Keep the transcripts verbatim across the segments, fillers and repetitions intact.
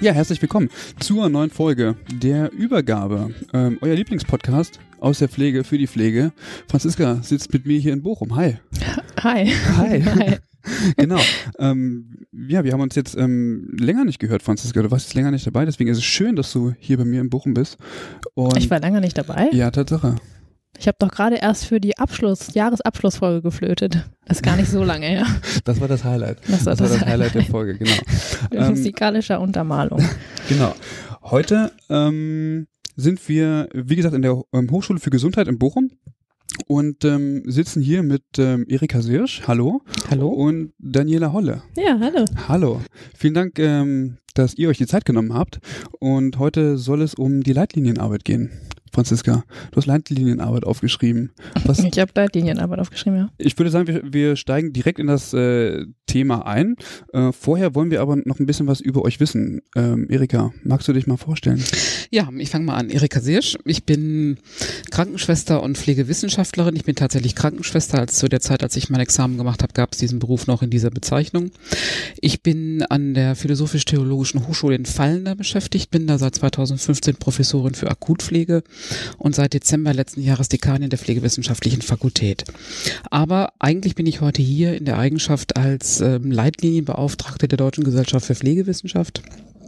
Ja, herzlich willkommen zur neuen Folge der Übergabe. Ähm, euer Lieblingspodcast aus der Pflege für die Pflege. Franziska sitzt mit mir hier in Bochum. Hi. Hi. Hi. Hi. Genau. Ähm, ja, wir haben uns jetzt ähm, länger nicht gehört, Franziska. Du warst jetzt länger nicht dabei, deswegen ist es schön, dass du hier bei mir in Bochum bist. Und ich war länger nicht dabei? Ja, Tatsache. Ich habe doch gerade erst für die Abschluss, Jahresabschlussfolge geflötet. Das ist gar nicht so lange her. Das war das Highlight. Das war das, das, war das Highlight. Highlight der Folge, genau. ähm, musikalischer Untermalung. Genau. Heute ähm, sind wir, wie gesagt, in der ähm, Hochschule für Gesundheit in Bochum und ähm, sitzen hier mit ähm, Erika Sirsch, hallo. Hallo. Und Daniela Holle. Ja, hallo. Hallo. Vielen Dank, ähm, dass ihr euch die Zeit genommen habt. Und heute soll es um die Leitlinienarbeit gehen. Franziska, du hast Leitlinienarbeit aufgeschrieben. Was, ich habe Leitlinienarbeit aufgeschrieben, ja. Ich würde sagen, wir, wir steigen direkt in das äh, Thema ein. Äh, vorher wollen wir aber noch ein bisschen was über euch wissen. Ähm, Erika, magst du dich mal vorstellen? Ja, ich fange mal an. Erika Sirsch. Ich bin Krankenschwester und Pflegewissenschaftlerin. Ich bin tatsächlich Krankenschwester. Als zu der Zeit, als ich mein Examen gemacht habe, gab es diesen Beruf noch in dieser Bezeichnung. Ich bin an der Philosophisch-Theologischen Hochschule in Vallender beschäftigt, bin da seit zweitausendfünfzehn Professorin für Akutpflege und seit Dezember letzten Jahres Dekanin der Pflegewissenschaftlichen Fakultät. Aber eigentlich bin ich heute hier in der Eigenschaft als ähm, Leitlinienbeauftragte der Deutschen Gesellschaft für Pflegewissenschaft.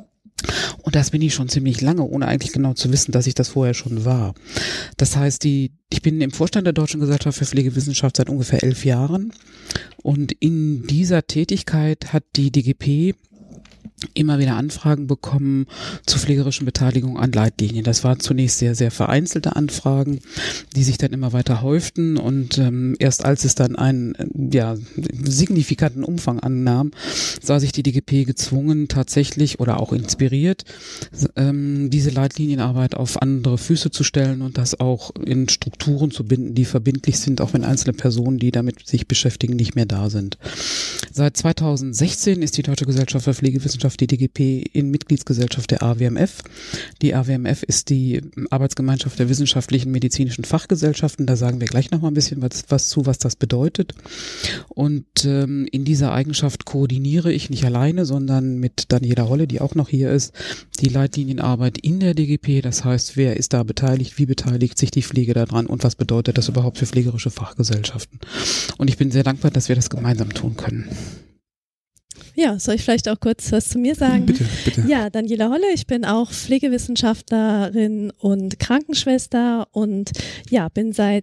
Und das bin ich schon ziemlich lange, ohne eigentlich genau zu wissen, dass ich das vorher schon war. Das heißt, die, ich bin im Vorstand der Deutschen Gesellschaft für Pflegewissenschaft seit ungefähr elf Jahren. Und in dieser Tätigkeit hat die D G P immer wieder Anfragen bekommen zur pflegerischen Beteiligung an Leitlinien. Das waren zunächst sehr, sehr vereinzelte Anfragen, die sich dann immer weiter häuften und ähm, erst als es dann einen ja, signifikanten Umfang annahm, sah sich die D G P gezwungen, tatsächlich oder auch inspiriert, ähm, diese Leitlinienarbeit auf andere Füße zu stellen und das auch in Strukturen zu binden, die verbindlich sind, auch wenn einzelne Personen, die damit sich beschäftigen, nicht mehr da sind. Seit zweitausendsechzehn ist die Deutsche Gesellschaft für Pflegewissenschaft, die D G P, in Mitgliedsgesellschaft der A W M F. Die A W M F ist die Arbeitsgemeinschaft der wissenschaftlichen medizinischen Fachgesellschaften. Da sagen wir gleich noch mal ein bisschen was, was zu, was das bedeutet. Und ähm, in dieser Eigenschaft koordiniere ich nicht alleine, sondern mit Daniela Holle, die auch noch hier ist, die Leitlinienarbeit in der D G P. Das heißt, wer ist da beteiligt, wie beteiligt sich die Pflege daran und was bedeutet das überhaupt für pflegerische Fachgesellschaften. Und ich bin sehr dankbar, dass wir das gemeinsam tun können. Ja, soll ich vielleicht auch kurz was zu mir sagen? Bitte, bitte. Ja, Daniela Holle, ich bin auch Pflegewissenschaftlerin und Krankenschwester und ja, bin seit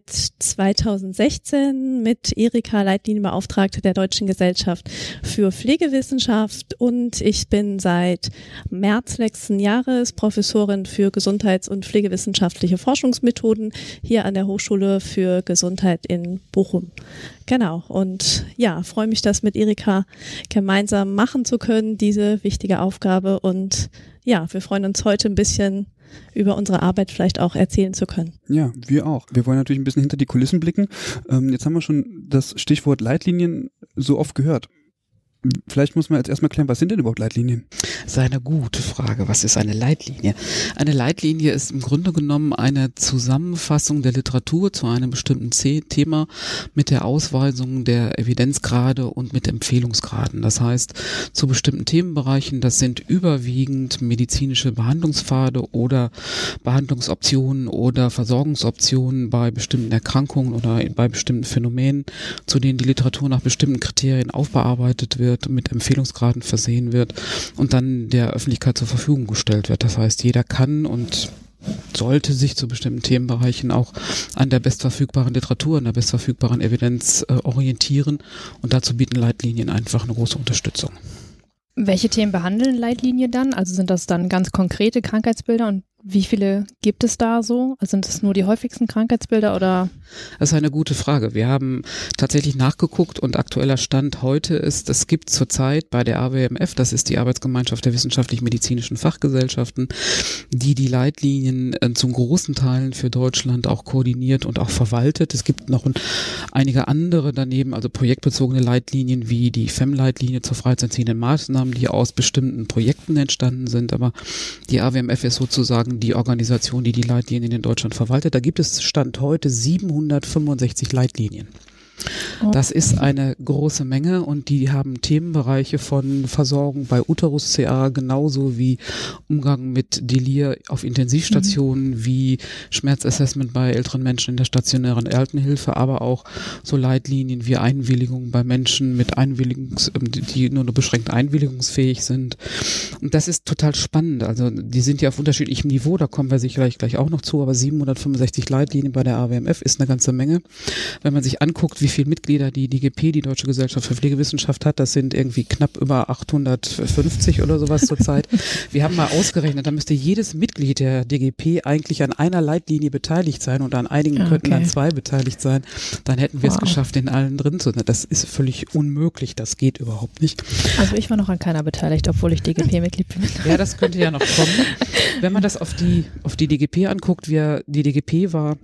zweitausendsechzehn mit Erika Leitlinienbeauftragte der Deutschen Gesellschaft für Pflegewissenschaft und ich bin seit März letzten Jahres Professorin für Gesundheits- und pflegewissenschaftliche Forschungsmethoden hier an der Hochschule für Gesundheit in Bochum. Genau, und ja, freue mich, das mit Erika gemeinsam machen zu können, diese wichtige Aufgabe. Und ja, wir freuen uns heute ein bisschen über unsere Arbeit vielleicht auch erzählen zu können. Ja, wir auch. Wir wollen natürlich ein bisschen hinter die Kulissen blicken. Ähm, jetzt haben wir schon das Stichwort Leitlinien so oft gehört. Vielleicht muss man jetzt erstmal klären, was sind denn überhaupt Leitlinien? Das ist eine gute Frage. Was ist eine Leitlinie? Eine Leitlinie ist im Grunde genommen eine Zusammenfassung der Literatur zu einem bestimmten Thema mit der Ausweisung der Evidenzgrade und mit Empfehlungsgraden. Das heißt, zu bestimmten Themenbereichen, das sind überwiegend medizinische Behandlungspfade oder Behandlungsoptionen oder Versorgungsoptionen bei bestimmten Erkrankungen oder bei bestimmten Phänomenen, zu denen die Literatur nach bestimmten Kriterien aufbearbeitet wird, mit Empfehlungsgraden versehen wird und dann der Öffentlichkeit zur Verfügung gestellt wird. Das heißt, jeder kann und sollte sich zu bestimmten Themenbereichen auch an der bestverfügbaren Literatur, an der bestverfügbaren Evidenz äh, orientieren und dazu bieten Leitlinien einfach eine große Unterstützung. Welche Themen behandeln Leitlinien dann? Also sind das dann ganz konkrete Krankheitsbilder und wie viele gibt es da so? Also sind es nur die häufigsten Krankheitsbilder oder? Das ist eine gute Frage. Wir haben tatsächlich nachgeguckt und aktueller Stand heute ist, es gibt zurzeit bei der A W M F, das ist die Arbeitsgemeinschaft der wissenschaftlich-medizinischen Fachgesellschaften, die die Leitlinien äh, zum großen Teilen für Deutschland auch koordiniert und auch verwaltet. Es gibt noch ein, einige andere daneben, also projektbezogene Leitlinien wie die F E M-Leitlinie zur freizeitziehenden Maßnahmen, die aus bestimmten Projekten entstanden sind, aber die A W M F ist sozusagen die Organisation, die die Leitlinien in Deutschland verwaltet. Da gibt es Stand heute siebenhundertfünfundsechzig Leitlinien. Oh. Das ist eine große Menge und die haben Themenbereiche von Versorgung bei Uterus-C A genauso wie Umgang mit Delir auf Intensivstationen, mhm. wie Schmerzassessment bei älteren Menschen in der stationären Altenhilfe, aber auch so Leitlinien wie Einwilligung bei Menschen mit Einwilligungs, die nur nur beschränkt einwilligungsfähig sind. Und das ist total spannend. Also die sind ja auf unterschiedlichem Niveau, da kommen wir sicherlich gleich auch noch zu, aber siebenhundertfünfundsechzig Leitlinien bei der A W M F ist eine ganze Menge. Wenn man sich anguckt, wie viele Mitglieder die D G P, die Deutsche Gesellschaft für Pflegewissenschaft, hat, das sind irgendwie knapp über achthundertfünfzig oder sowas zurzeit. Wir haben mal ausgerechnet, da müsste jedes Mitglied der D G P eigentlich an einer Leitlinie beteiligt sein und an einigen okay. könnten an zwei beteiligt sein. Dann hätten wir wow. es geschafft, in allen drin zu sein. Das ist völlig unmöglich, das geht überhaupt nicht. Also ich war noch an keiner beteiligt, obwohl ich D G P-Mitglied bin. Ja, das könnte ja noch kommen. Wenn man das auf die, auf die D G P anguckt, wir, die D G P war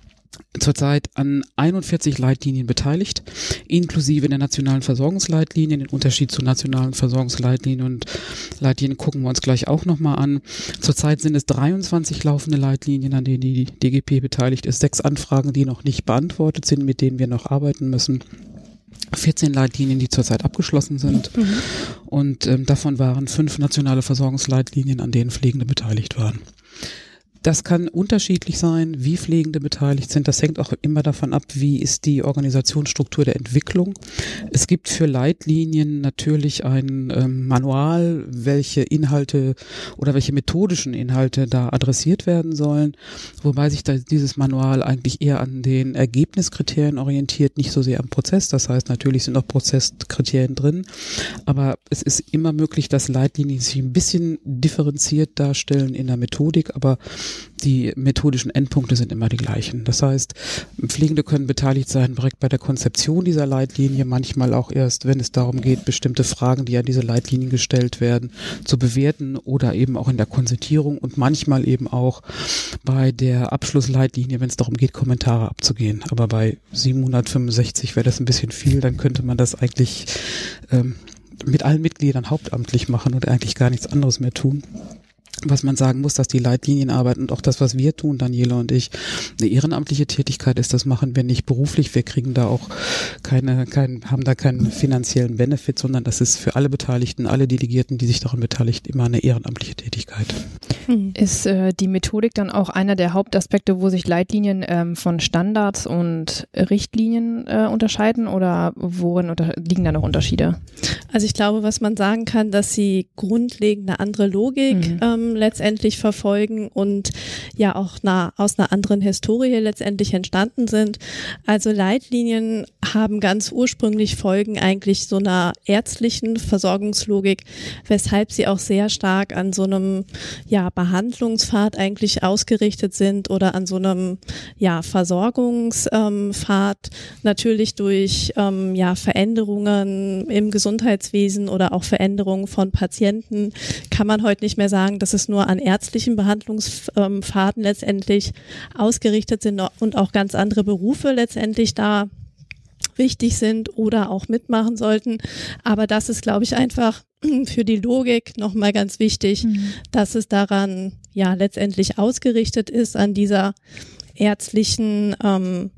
zurzeit an einundvierzig Leitlinien beteiligt, inklusive der nationalen Versorgungsleitlinien. Den Unterschied zu nationalen Versorgungsleitlinien und Leitlinien gucken wir uns gleich auch nochmal an. Zurzeit sind es dreiundzwanzig laufende Leitlinien, an denen die D G P beteiligt ist, sechs Anfragen, die noch nicht beantwortet sind, mit denen wir noch arbeiten müssen. vierzehn Leitlinien, die zurzeit abgeschlossen sind mhm. und ähm, davon waren fünf nationale Versorgungsleitlinien, an denen Pflegende beteiligt waren. Das kann unterschiedlich sein, wie Pflegende beteiligt sind. Das hängt auch immer davon ab, wie ist die Organisationsstruktur der Entwicklung. Es gibt für Leitlinien natürlich ein ähm, Manual, welche Inhalte oder welche methodischen Inhalte da adressiert werden sollen, wobei sich da dieses Manual eigentlich eher an den Ergebniskriterien orientiert, nicht so sehr am Prozess. Das heißt, natürlich sind auch Prozesskriterien drin, aber es ist immer möglich, dass Leitlinien sich ein bisschen differenziert darstellen in der Methodik, aber die methodischen Endpunkte sind immer die gleichen. Das heißt, Pflegende können beteiligt sein direkt bei der Konzeption dieser Leitlinie, manchmal auch erst, wenn es darum geht, bestimmte Fragen, die an diese Leitlinien gestellt werden, zu bewerten oder eben auch in der Konzertierung und manchmal eben auch bei der Abschlussleitlinie, wenn es darum geht, Kommentare abzugehen. Aber bei siebenhundertfünfundsechzig wäre das ein bisschen viel, dann könnte man das eigentlich ähm, mit allen Mitgliedern hauptamtlich machen und eigentlich gar nichts anderes mehr tun. Was man sagen muss, dass die Leitlinienarbeit und auch das, was wir tun, Daniela und ich, eine ehrenamtliche Tätigkeit ist. Das machen wir nicht beruflich. Wir kriegen da auch keine, kein, haben da keinen finanziellen Benefit, sondern das ist für alle Beteiligten, alle Delegierten, die sich daran beteiligen, immer eine ehrenamtliche Tätigkeit. Ist äh, die Methodik dann auch einer der Hauptaspekte, wo sich Leitlinien ähm, von Standards und Richtlinien äh, unterscheiden oder worin unter- liegen da noch Unterschiede? Also ich glaube, was man sagen kann, dass sie grundlegend eine andere Logik mhm. ähm, letztendlich verfolgen und ja auch na, aus einer anderen Historie letztendlich entstanden sind. Also Leitlinien haben ganz ursprünglich Folgen eigentlich so einer ärztlichen Versorgungslogik, weshalb sie auch sehr stark an so einem ja, Behandlungspfad eigentlich ausgerichtet sind oder an so einem ja, Versorgungspfad, ähm, natürlich durch ähm, ja, Veränderungen im Gesundheitswesen oder auch Veränderungen von Patienten kann man heute nicht mehr sagen, dass es nur an ärztlichen Behandlungspfaden letztendlich ausgerichtet sind und auch ganz andere Berufe letztendlich da wichtig sind oder auch mitmachen sollten. Aber das ist, glaube ich, einfach für die Logik nochmal ganz wichtig, mhm. dass es daran ja letztendlich ausgerichtet ist, an dieser ärztlichen ähm,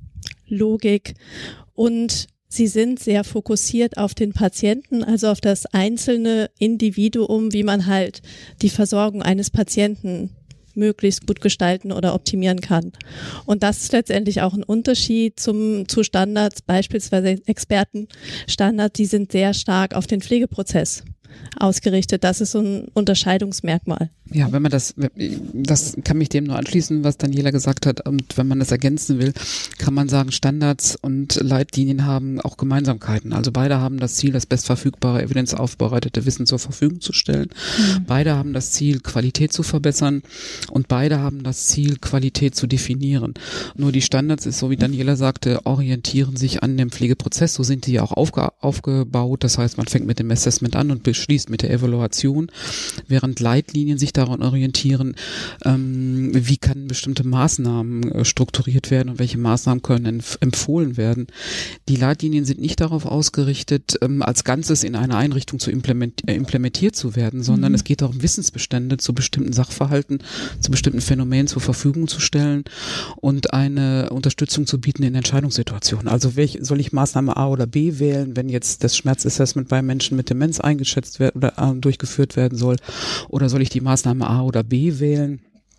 Logik. Und sie sind sehr fokussiert auf den Patienten, also auf das einzelne Individuum, wie man halt die Versorgung eines Patienten möglichst gut gestalten oder optimieren kann. Und das ist letztendlich auch ein Unterschied zum, zu Standards, beispielsweise Expertenstandards, die sind sehr stark auf den Pflegeprozess ausgerichtet. Das ist so ein Unterscheidungsmerkmal. Ja, wenn man das, das kann mich dem nur anschließen, was Daniela gesagt hat. Und wenn man das ergänzen will, kann man sagen, Standards und Leitlinien haben auch Gemeinsamkeiten. Also beide haben das Ziel, das bestverfügbare, evidenzaufbereitete Wissen zur Verfügung zu stellen. Mhm. Beide haben das Ziel, Qualität zu verbessern. Und beide haben das Ziel, Qualität zu definieren. Nur die Standards ist, so wie Daniela sagte, orientieren sich an dem Pflegeprozess. So sind die ja auch aufge, aufgebaut. Das heißt, man fängt mit dem Assessment an und schließt mit der Evaluation, während Leitlinien sich daran orientieren, ähm, wie kann bestimmte Maßnahmen äh, strukturiert werden und welche Maßnahmen können empf- empfohlen werden. Die Leitlinien sind nicht darauf ausgerichtet, ähm, als Ganzes in einer Einrichtung zu implement- äh, implementiert zu werden, sondern mhm. es geht darum, Wissensbestände zu bestimmten Sachverhalten, zu bestimmten Phänomenen zur Verfügung zu stellen und eine Unterstützung zu bieten in Entscheidungssituationen. Also welch, soll ich Maßnahme A oder B wählen, wenn jetzt das Schmerzassessment bei Menschen mit Demenz eingeschätzt werden oder äh, durchgeführt werden soll, oder soll ich die Maßnahme A oder B wählen?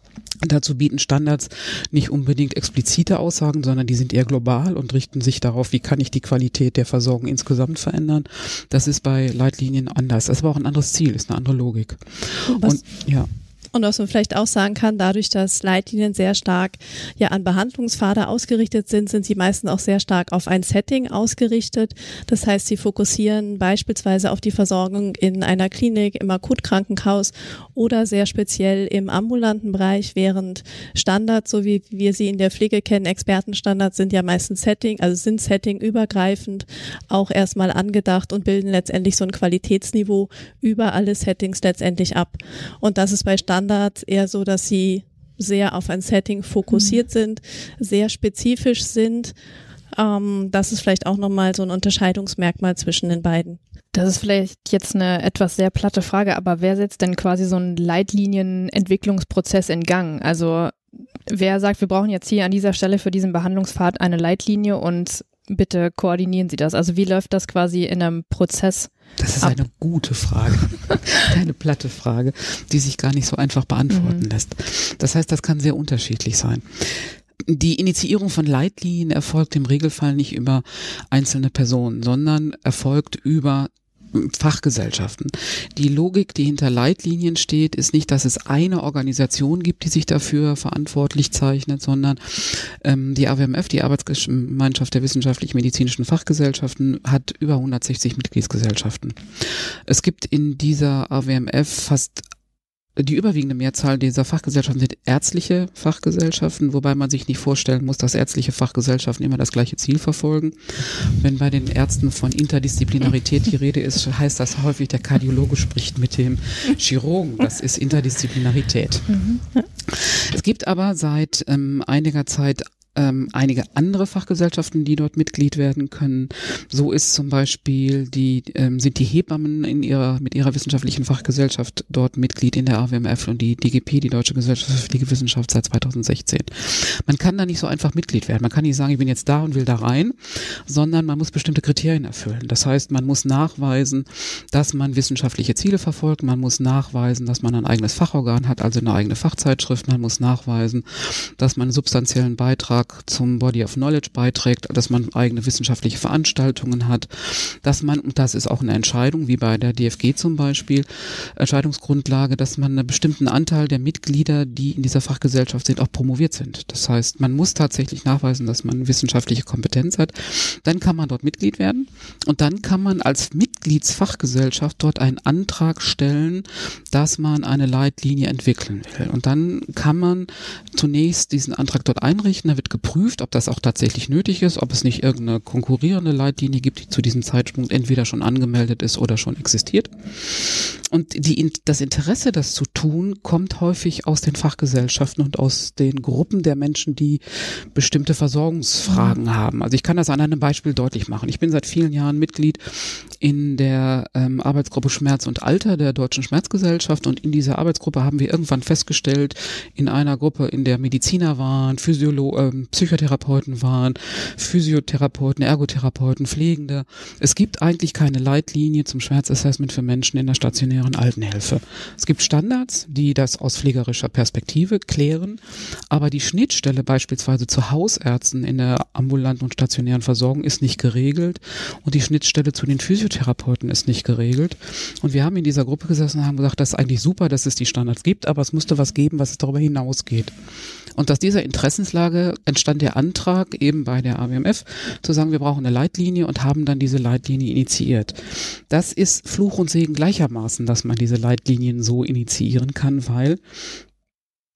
Dazu bieten Standards nicht unbedingt explizite Aussagen, sondern die sind eher global und richten sich darauf, wie kann ich die Qualität der Versorgung insgesamt verändern. Das ist bei Leitlinien anders. Das ist aber auch ein anderes Ziel, ist eine andere Logik. Was, und ja. Und was man vielleicht auch sagen kann, dadurch, dass Leitlinien sehr stark ja an Behandlungspfade ausgerichtet sind, sind sie meistens auch sehr stark auf ein Setting ausgerichtet. Das heißt, sie fokussieren beispielsweise auf die Versorgung in einer Klinik, im Akutkrankenhaus oder sehr speziell im ambulanten Bereich, während Standards, so wie wir sie in der Pflege kennen, Expertenstandards sind ja meistens Setting, also sind Setting-übergreifend auch erstmal angedacht und bilden letztendlich so ein Qualitätsniveau über alle Settings letztendlich ab. Und das ist bei Standards Standards eher so, dass sie sehr auf ein Setting fokussiert mhm. sind, sehr spezifisch sind. Ähm, das ist vielleicht auch nochmal so ein Unterscheidungsmerkmal zwischen den beiden. Das ist vielleicht jetzt eine etwas sehr platte Frage, aber wer setzt denn quasi so einen Leitlinienentwicklungsprozess in Gang? Also wer sagt, wir brauchen jetzt hier an dieser Stelle für diesen Behandlungspfad eine Leitlinie und bitte koordinieren Sie das? Also wie läuft das quasi in einem Prozess? Das ist eine gute Frage, keine platte Frage, die sich gar nicht so einfach beantworten mhm. lässt. Das heißt, das kann sehr unterschiedlich sein. Die Initiierung von Leitlinien erfolgt im Regelfall nicht über einzelne Personen, sondern erfolgt über Fachgesellschaften. Die Logik, die hinter Leitlinien steht, ist nicht, dass es eine Organisation gibt, die sich dafür verantwortlich zeichnet, sondern ähm, die A W M F, die Arbeitsgemeinschaft der wissenschaftlich-medizinischen Fachgesellschaften, hat über hundertsechzig Mitgliedsgesellschaften. Es gibt in dieser A W M F fast die überwiegende Mehrzahl dieser Fachgesellschaften sind ärztliche Fachgesellschaften, wobei man sich nicht vorstellen muss, dass ärztliche Fachgesellschaften immer das gleiche Ziel verfolgen. Wenn bei den Ärzten von Interdisziplinarität die Rede ist, heißt das häufig, der Kardiologe spricht mit dem Chirurgen. Das ist Interdisziplinarität. Mhm. Es gibt aber seit ähm, einiger Zeit Ähm, einige andere Fachgesellschaften, die dort Mitglied werden können. So ist zum Beispiel die, ähm, sind die Hebammen in ihrer, mit ihrer wissenschaftlichen Fachgesellschaft dort Mitglied in der A W M F und die D G P, die Deutsche Gesellschaft für Pflegewissenschaft, seit zweitausendsechzehn. Man kann da nicht so einfach Mitglied werden. Man kann nicht sagen, ich bin jetzt da und will da rein, sondern man muss bestimmte Kriterien erfüllen. Das heißt, man muss nachweisen, dass man wissenschaftliche Ziele verfolgt. Man muss nachweisen, dass man ein eigenes Fachorgan hat, also eine eigene Fachzeitschrift. Man muss nachweisen, dass man einen substanziellen Beitrag zum Body of Knowledge beiträgt, dass man eigene wissenschaftliche Veranstaltungen hat, dass man, und das ist auch eine Entscheidung, wie bei der D F G zum Beispiel, Entscheidungsgrundlage, dass man einen bestimmten Anteil der Mitglieder, die in dieser Fachgesellschaft sind, auch promoviert sind. Das heißt, man muss tatsächlich nachweisen, dass man wissenschaftliche Kompetenz hat. Dann kann man dort Mitglied werden und dann kann man als Mitgliedsfachgesellschaft dort einen Antrag stellen, dass man eine Leitlinie entwickeln will. Und dann kann man zunächst diesen Antrag dort einrichten, da wird geprüft, ob das auch tatsächlich nötig ist, ob es nicht irgendeine konkurrierende Leitlinie gibt, die zu diesem Zeitpunkt entweder schon angemeldet ist oder schon existiert. Und die, das Interesse, das zu tun, kommt häufig aus den Fachgesellschaften und aus den Gruppen der Menschen, die bestimmte Versorgungsfragen mhm. haben. Also ich kann das an einem Beispiel deutlich machen. Ich bin seit vielen Jahren Mitglied in der ähm, Arbeitsgruppe Schmerz und Alter der Deutschen Schmerzgesellschaft und in dieser Arbeitsgruppe haben wir irgendwann festgestellt, in einer Gruppe, in der Mediziner waren, Physiologen, Psychotherapeuten waren, Physiotherapeuten, Ergotherapeuten, Pflegende. Es gibt eigentlich keine Leitlinie zum Schmerzassessment für Menschen in der stationären Altenhilfe. Es gibt Standards, die das aus pflegerischer Perspektive klären, aber die Schnittstelle beispielsweise zu Hausärzten in der ambulanten und stationären Versorgung ist nicht geregelt und die Schnittstelle zu den Physiotherapeuten ist nicht geregelt. Und wir haben in dieser Gruppe gesessen und haben gesagt, das ist eigentlich super, dass es die Standards gibt, aber es müsste was geben, was es darüber hinausgeht. Und aus dieser Interessenslage entstand der Antrag eben bei der A W M F zu sagen, wir brauchen eine Leitlinie und haben dann diese Leitlinie initiiert. Das ist Fluch und Segen gleichermaßen, dass man diese Leitlinien so initiieren kann, weil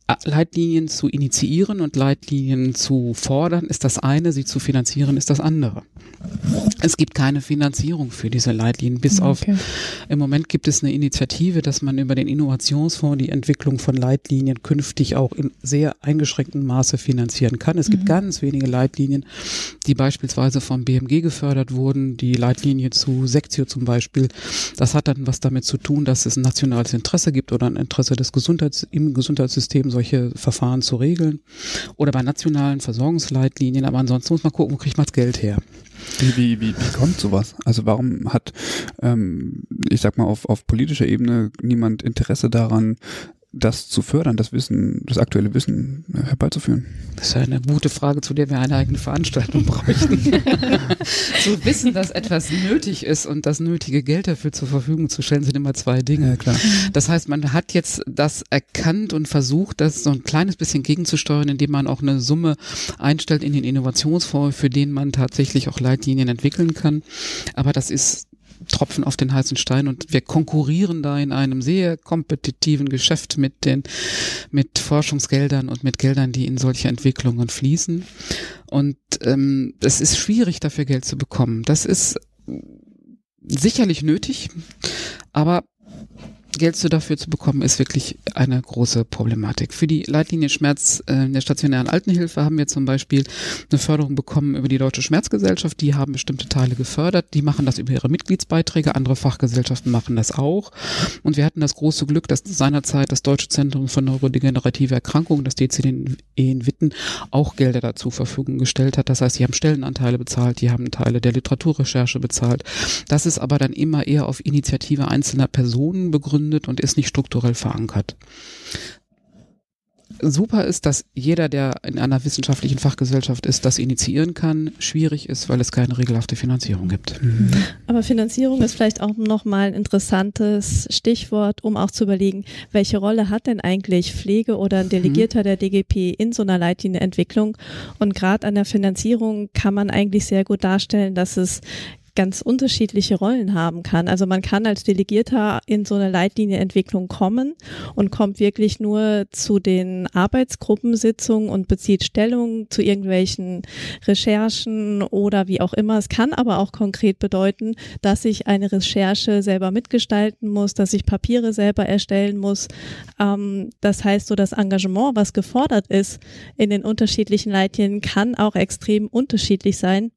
Leitlinien zu initiieren und Leitlinien zu fordern ist das eine, sie zu finanzieren ist das andere. Es gibt keine Finanzierung für diese Leitlinien, bis okay. auf, im Moment gibt es eine Initiative, dass man über den Innovationsfonds die Entwicklung von Leitlinien künftig auch in sehr eingeschränktem Maße finanzieren kann. Es gibt mhm. ganz wenige Leitlinien, die beispielsweise vom B M G gefördert wurden, die Leitlinie zu Sektio zum Beispiel. Das hat dann was damit zu tun, dass es ein nationales Interesse gibt oder ein Interesse des Gesundheits, im Gesundheitssystem solche Verfahren zu regeln oder bei nationalen Versorgungsleitlinien, aber ansonsten muss man gucken, wo kriegt man das Geld her. Wie, wie, wie, wie kommt sowas? Also warum hat, ähm, ich sag mal, auf, auf politischer Ebene niemand Interesse daran, das zu fördern, das Wissen, das aktuelle Wissen herbeizuführen? Das ist eine gute Frage, zu der wir eine eigene Veranstaltung bräuchten. Zu wissen, dass etwas nötig ist und das nötige Geld dafür zur Verfügung zu stellen, sind immer zwei Dinge. Ja, klar. Das heißt, man hat jetzt das erkannt und versucht, das so ein kleines bisschen gegenzusteuern, indem man auch eine Summe einstellt in den Innovationsfonds, für den man tatsächlich auch Leitlinien entwickeln kann. Aber das ist Tropfen auf den heißen Stein und wir konkurrieren da in einem sehr kompetitiven Geschäft mit den, mit Forschungsgeldern und mit Geldern, die in solche Entwicklungen fließen. Und ähm, es ist schwierig, dafür Geld zu bekommen. Das ist sicherlich nötig, aber Geld dafür zu bekommen, ist wirklich eine große Problematik. Für die Leitlinie Schmerz äh, in der stationären Altenhilfe haben wir zum Beispiel eine Förderung bekommen über die Deutsche Schmerzgesellschaft. Die haben bestimmte Teile gefördert. Die machen das über ihre Mitgliedsbeiträge. Andere Fachgesellschaften machen das auch. Und wir hatten das große Glück, dass seinerzeit das Deutsche Zentrum für neurodegenerative Erkrankungen, das D C D E in Witten, auch Gelder dazu zur Verfügung gestellt hat. Das heißt, die haben Stellenanteile bezahlt, die haben Teile der Literaturrecherche bezahlt. Das ist aber dann immer eher auf Initiative einzelner Personen begründet und ist nicht strukturell verankert. Super ist, dass jeder, der in einer wissenschaftlichen Fachgesellschaft ist, das initiieren kann. Schwierig ist, weil es keine regelhafte Finanzierung gibt. Mhm. Aber Finanzierung ist vielleicht auch nochmal ein interessantes Stichwort, um auch zu überlegen, welche Rolle hat denn eigentlich Pflege oder ein Delegierter mhm. der D G P in so einer Leitlinienentwicklung? Und gerade an der Finanzierung kann man eigentlich sehr gut darstellen, dass es ganz unterschiedliche Rollen haben kann. Also man kann als Delegierter in so eine Leitlinienentwicklung kommen und kommt wirklich nur zu den Arbeitsgruppensitzungen und bezieht Stellung zu irgendwelchen Recherchen oder wie auch immer. Es kann aber auch konkret bedeuten, dass ich eine Recherche selber mitgestalten muss, dass ich Papiere selber erstellen muss. Ähm, das heißt, so das Engagement, was gefordert ist in den unterschiedlichen Leitlinien, kann auch extrem unterschiedlich sein.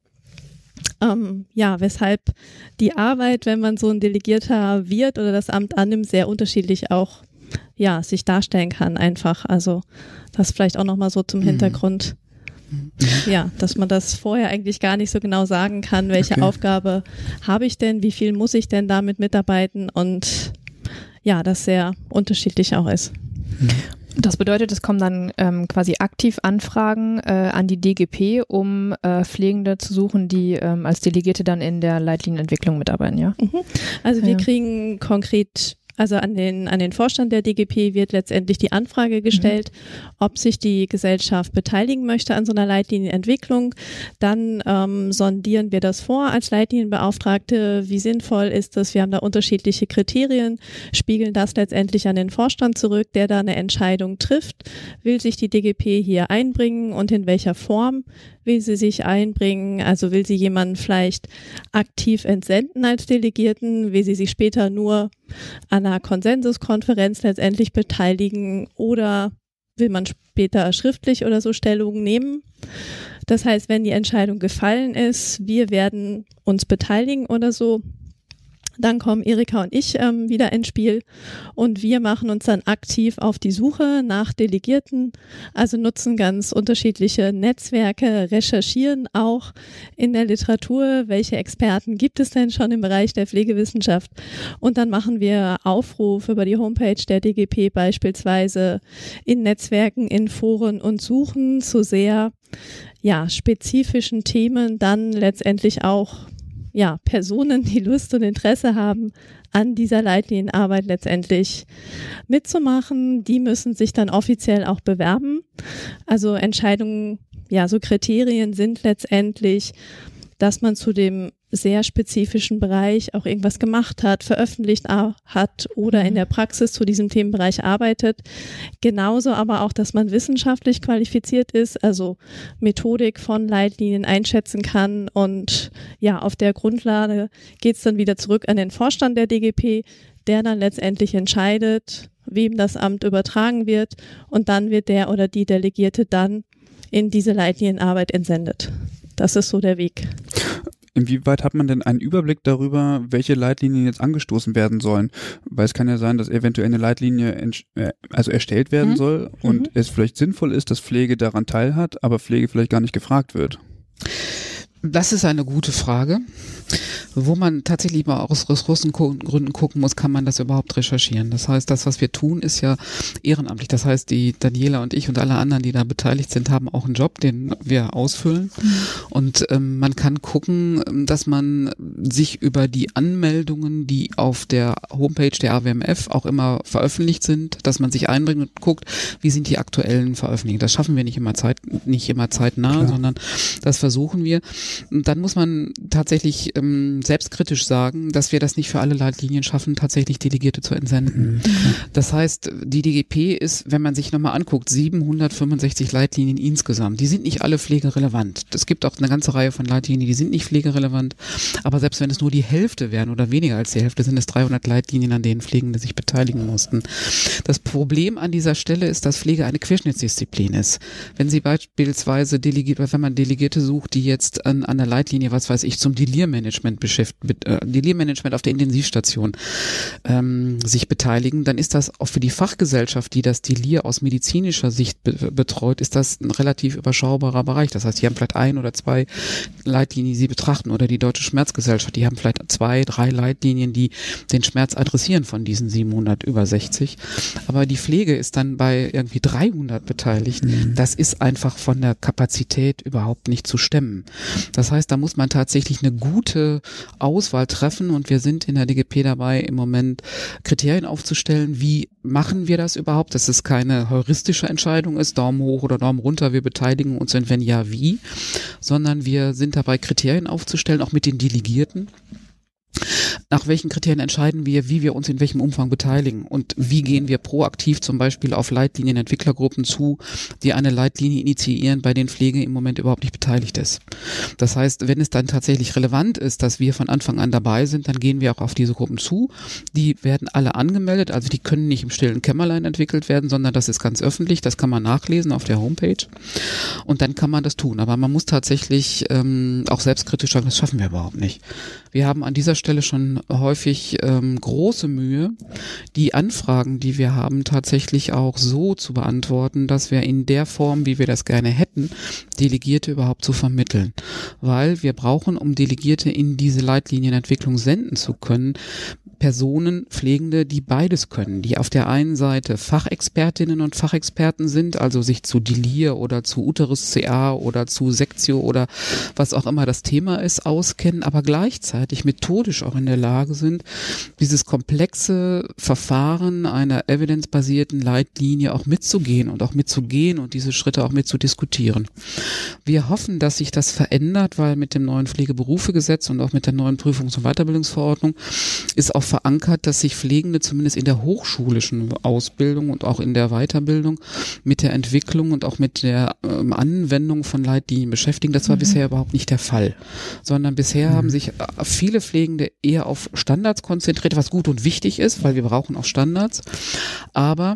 Ähm, ja, weshalb die Arbeit, wenn man so ein Delegierter wird oder das Amt annimmt, sehr unterschiedlich auch ja, sich darstellen kann einfach. Also das vielleicht auch nochmal so zum Hintergrund. Mhm. Ja, dass man das vorher eigentlich gar nicht so genau sagen kann, welche okay. Aufgabe habe ich denn, wie viel muss ich denn damit mitarbeiten und ja, das sehr unterschiedlich auch ist. Mhm. Das bedeutet, es kommen dann ähm, quasi aktiv Anfragen äh, an die D G P, um äh, Pflegende zu suchen, die ähm, als Delegierte dann in der Leitlinienentwicklung mitarbeiten, ja? Mhm. Also wir ja. kriegen konkret, also an den, an den Vorstand der D G P wird letztendlich die Anfrage gestellt, mhm. ob sich die Gesellschaft beteiligen möchte an so einer Leitlinienentwicklung. Dann ähm, sondieren wir das vor als Leitlinienbeauftragte. Wie sinnvoll ist das? Wir haben da unterschiedliche Kriterien, spiegeln das letztendlich an den Vorstand zurück, der da eine Entscheidung trifft. Will sich die D G P hier einbringen und in welcher Form will sie sich einbringen? Also will sie jemanden vielleicht aktiv entsenden als Delegierten? Will sie sich später nur an einer Konsensuskonferenz letztendlich beteiligen oder will man später schriftlich oder so Stellung nehmen? Das heißt, wenn die Entscheidung gefallen ist, wir werden uns beteiligen oder so, dann kommen Erika und ich ähm, wieder ins Spiel und wir machen uns dann aktiv auf die Suche nach Delegierten, also nutzen ganz unterschiedliche Netzwerke, recherchieren auch in der Literatur, welche Experten gibt es denn schon im Bereich der Pflegewissenschaft und dann machen wir Aufruf über die Homepage der D G P beispielsweise in Netzwerken, in Foren und suchen zu sehr ja, spezifischen Themen dann letztendlich auch ja, Personen, die Lust und Interesse haben, an dieser Leitlinienarbeit letztendlich mitzumachen. Die müssen sich dann offiziell auch bewerben. Also Entscheidungen, ja, so Kriterien sind letztendlich, dass man zu dem sehr spezifischen Bereich auch irgendwas gemacht hat, veröffentlicht hat oder in der Praxis zu diesem Themenbereich arbeitet. Genauso aber auch, dass man wissenschaftlich qualifiziert ist, also Methodik von Leitlinien einschätzen kann, und ja, auf der Grundlage geht es dann wieder zurück an den Vorstand der D G P, der dann letztendlich entscheidet, wem das Amt übertragen wird, und dann wird der oder die Delegierte dann in diese Leitlinienarbeit entsendet. Das ist so der Weg. Inwieweit hat man denn einen Überblick darüber, welche Leitlinien jetzt angestoßen werden sollen? Weil es kann ja sein, dass eventuell eine Leitlinie äh, also erstellt werden mhm. soll und mhm. es vielleicht sinnvoll ist, dass Pflege daran teilhat, aber Pflege vielleicht gar nicht gefragt wird. Das ist eine gute Frage. Wo man tatsächlich mal aus Ressourcengründen gucken muss, kann man das überhaupt recherchieren. Das heißt, das, was wir tun, ist ja ehrenamtlich. Das heißt, die Daniela und ich und alle anderen, die da beteiligt sind, haben auch einen Job, den wir ausfüllen. Mhm. Und ähm, man kann gucken, dass man sich über die Anmeldungen, die auf der Homepage der A W M F auch immer veröffentlicht sind, dass man sich einbringt und guckt, wie sind die aktuellen Veröffentlichungen. Das schaffen wir nicht immer zeit, nicht immer zeitnah, Klar. sondern das versuchen wir. Und dann muss man tatsächlich ähm, selbstkritisch sagen, dass wir das nicht für alle Leitlinien schaffen, tatsächlich Delegierte zu entsenden. Mhm. Das heißt, die D G P ist, wenn man sich nochmal anguckt, siebenhundertfünfundsechzig Leitlinien insgesamt. Die sind nicht alle pflegerelevant. Es gibt auch eine ganze Reihe von Leitlinien, die sind nicht pflegerelevant. Aber selbst wenn es nur die Hälfte wären oder weniger als die Hälfte, sind es dreihundert Leitlinien, an denen Pflegende sich beteiligen mussten. Das Problem an dieser Stelle ist, dass Pflege eine Querschnittsdisziplin ist. Wenn Sie beispielsweise Delegierte, wenn man Delegierte sucht, die jetzt an, an der Leitlinie, was weiß ich, zum Delirmanagement beschäftigt, mit, äh, Delirmanagement auf der Intensivstation ähm, sich beteiligen, dann ist das auch für die Fachgesellschaft, die das Delir aus medizinischer Sicht be- betreut, ist das ein relativ überschaubarer Bereich. Das heißt, die haben vielleicht ein oder zwei Leitlinien, die sie betrachten, oder die Deutsche Schmerzgesellschaft, die haben vielleicht zwei, drei Leitlinien, die den Schmerz adressieren von diesen siebenhundert über sechzig. Aber die Pflege ist dann bei irgendwie dreihundert beteiligt. Mhm. Das ist einfach von der Kapazität überhaupt nicht zu stemmen. Das heißt, da muss man tatsächlich eine gute Auswahl treffen, und wir sind in der D G P dabei, im Moment Kriterien aufzustellen. Wie machen wir das überhaupt? Dass es keine heuristische Entscheidung ist, Daumen hoch oder Daumen runter, wir beteiligen uns, und wenn ja, wie, sondern wir sind dabei, Kriterien aufzustellen, auch mit den Delegierten. Nach welchen Kriterien entscheiden wir, wie wir uns in welchem Umfang beteiligen, und wie gehen wir proaktiv zum Beispiel auf Leitlinienentwicklergruppen zu, die eine Leitlinie initiieren, bei denen Pflege im Moment überhaupt nicht beteiligt ist. Das heißt, wenn es dann tatsächlich relevant ist, dass wir von Anfang an dabei sind, dann gehen wir auch auf diese Gruppen zu. Die werden alle angemeldet, also die können nicht im stillen Kämmerlein entwickelt werden, sondern das ist ganz öffentlich, das kann man nachlesen auf der Homepage, und dann kann man das tun. Aber man muss tatsächlich ähm, auch selbstkritisch sagen, das schaffen wir überhaupt nicht. Wir haben an dieser Stelle schon häufig ähm, große Mühe, die Anfragen, die wir haben, tatsächlich auch so zu beantworten, dass wir in der Form, wie wir das gerne hätten, Delegierte überhaupt zu vermitteln. Weil wir brauchen, um Delegierte in diese Leitlinienentwicklung senden zu können, Personen, Pflegende, die beides können, die auf der einen Seite Fachexpertinnen und Fachexperten sind, also sich zu Delir oder zu Uterus C A oder zu Sektio oder was auch immer das Thema ist, auskennen, aber gleichzeitig methodisch auch in der Lage sind, dieses komplexe Verfahren einer evidenzbasierten Leitlinie auch mitzugehen und auch mitzugehen und diese Schritte auch mitzudiskutieren. Wir hoffen, dass sich das verändert, weil mit dem neuen Pflegeberufegesetz und auch mit der neuen Prüfungs- und Weiterbildungsverordnung ist auch verankert, dass sich Pflegende zumindest in der hochschulischen Ausbildung und auch in der Weiterbildung mit der Entwicklung und auch mit der ähm, Anwendung von Leitlinien beschäftigen. Das war mhm. bisher überhaupt nicht der Fall, sondern bisher mhm. haben sich viele Pflegende eher auf Standards konzentriert, was gut und wichtig ist, weil wir brauchen auch Standards, aber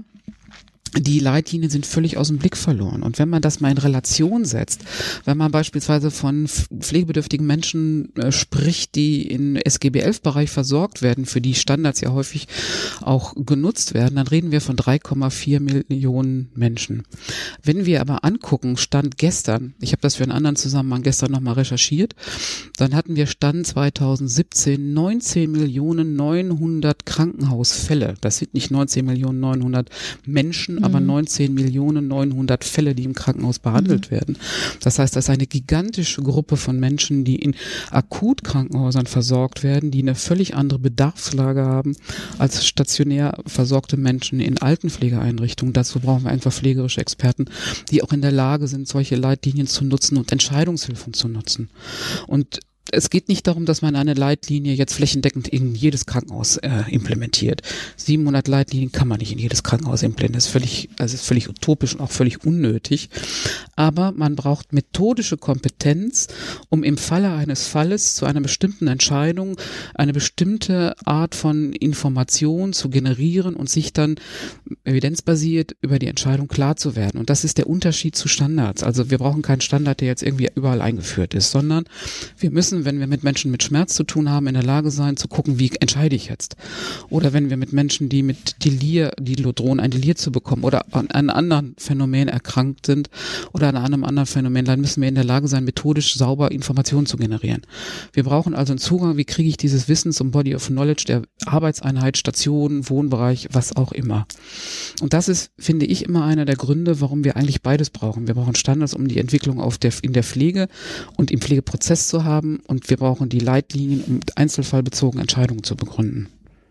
die Leitlinien sind völlig aus dem Blick verloren. Und wenn man das mal in Relation setzt, wenn man beispielsweise von pflegebedürftigen Menschen äh, spricht, die im S G B elf Bereich versorgt werden, für die Standards ja häufig auch genutzt werden, dann reden wir von drei Komma vier Millionen Menschen. Wenn wir aber angucken, Stand gestern, ich habe das für einen anderen Zusammenhang gestern nochmal recherchiert, dann hatten wir Stand zweitausendsiebzehn neunzehn Millionen neunhundert Krankenhausfälle. Das sind nicht neunzehn Millionen neunhundert Menschen, aber neunzehn Millionen neunhundert Fälle, die im Krankenhaus behandelt mhm. werden. Das heißt, das ist eine gigantische Gruppe von Menschen, die in Akutkrankenhäusern versorgt werden, die eine völlig andere Bedarfslage haben als stationär versorgte Menschen in Altenpflegeeinrichtungen. Dazu brauchen wir einfach pflegerische Experten, die auch in der Lage sind, solche Leitlinien zu nutzen und Entscheidungshilfen zu nutzen. Und es geht nicht darum, dass man eine Leitlinie jetzt flächendeckend in jedes Krankenhaus äh, implementiert. siebenhundert Leitlinien kann man nicht in jedes Krankenhaus implementieren. Das ist völlig, also ist völlig utopisch und auch völlig unnötig. Aber man braucht methodische Kompetenz, um im Falle eines Falles zu einer bestimmten Entscheidung eine bestimmte Art von Information zu generieren und sich dann evidenzbasiert über die Entscheidung klar zu werden. Und das ist der Unterschied zu Standards. Also wir brauchen keinen Standard, der jetzt irgendwie überall eingeführt ist, sondern wir müssen, wenn wir mit Menschen mit Schmerz zu tun haben, in der Lage sein, zu gucken, wie entscheide ich jetzt. Oder wenn wir mit Menschen, die mit Delir, die drohen, ein Delir zu bekommen oder an einem anderen Phänomen erkrankt sind oder an einem anderen Phänomen, dann müssen wir in der Lage sein, methodisch sauber Informationen zu generieren. Wir brauchen also einen Zugang, wie kriege ich dieses Wissen zum Body of Knowledge der Arbeitseinheit, Station, Wohnbereich, was auch immer. Und das ist, finde ich, immer einer der Gründe, warum wir eigentlich beides brauchen. Wir brauchen Standards, um die Entwicklung auf der, in der Pflege und im Pflegeprozess zu haben. Und wir brauchen die Leitlinien, um einzelfallbezogen Entscheidungen zu begründen.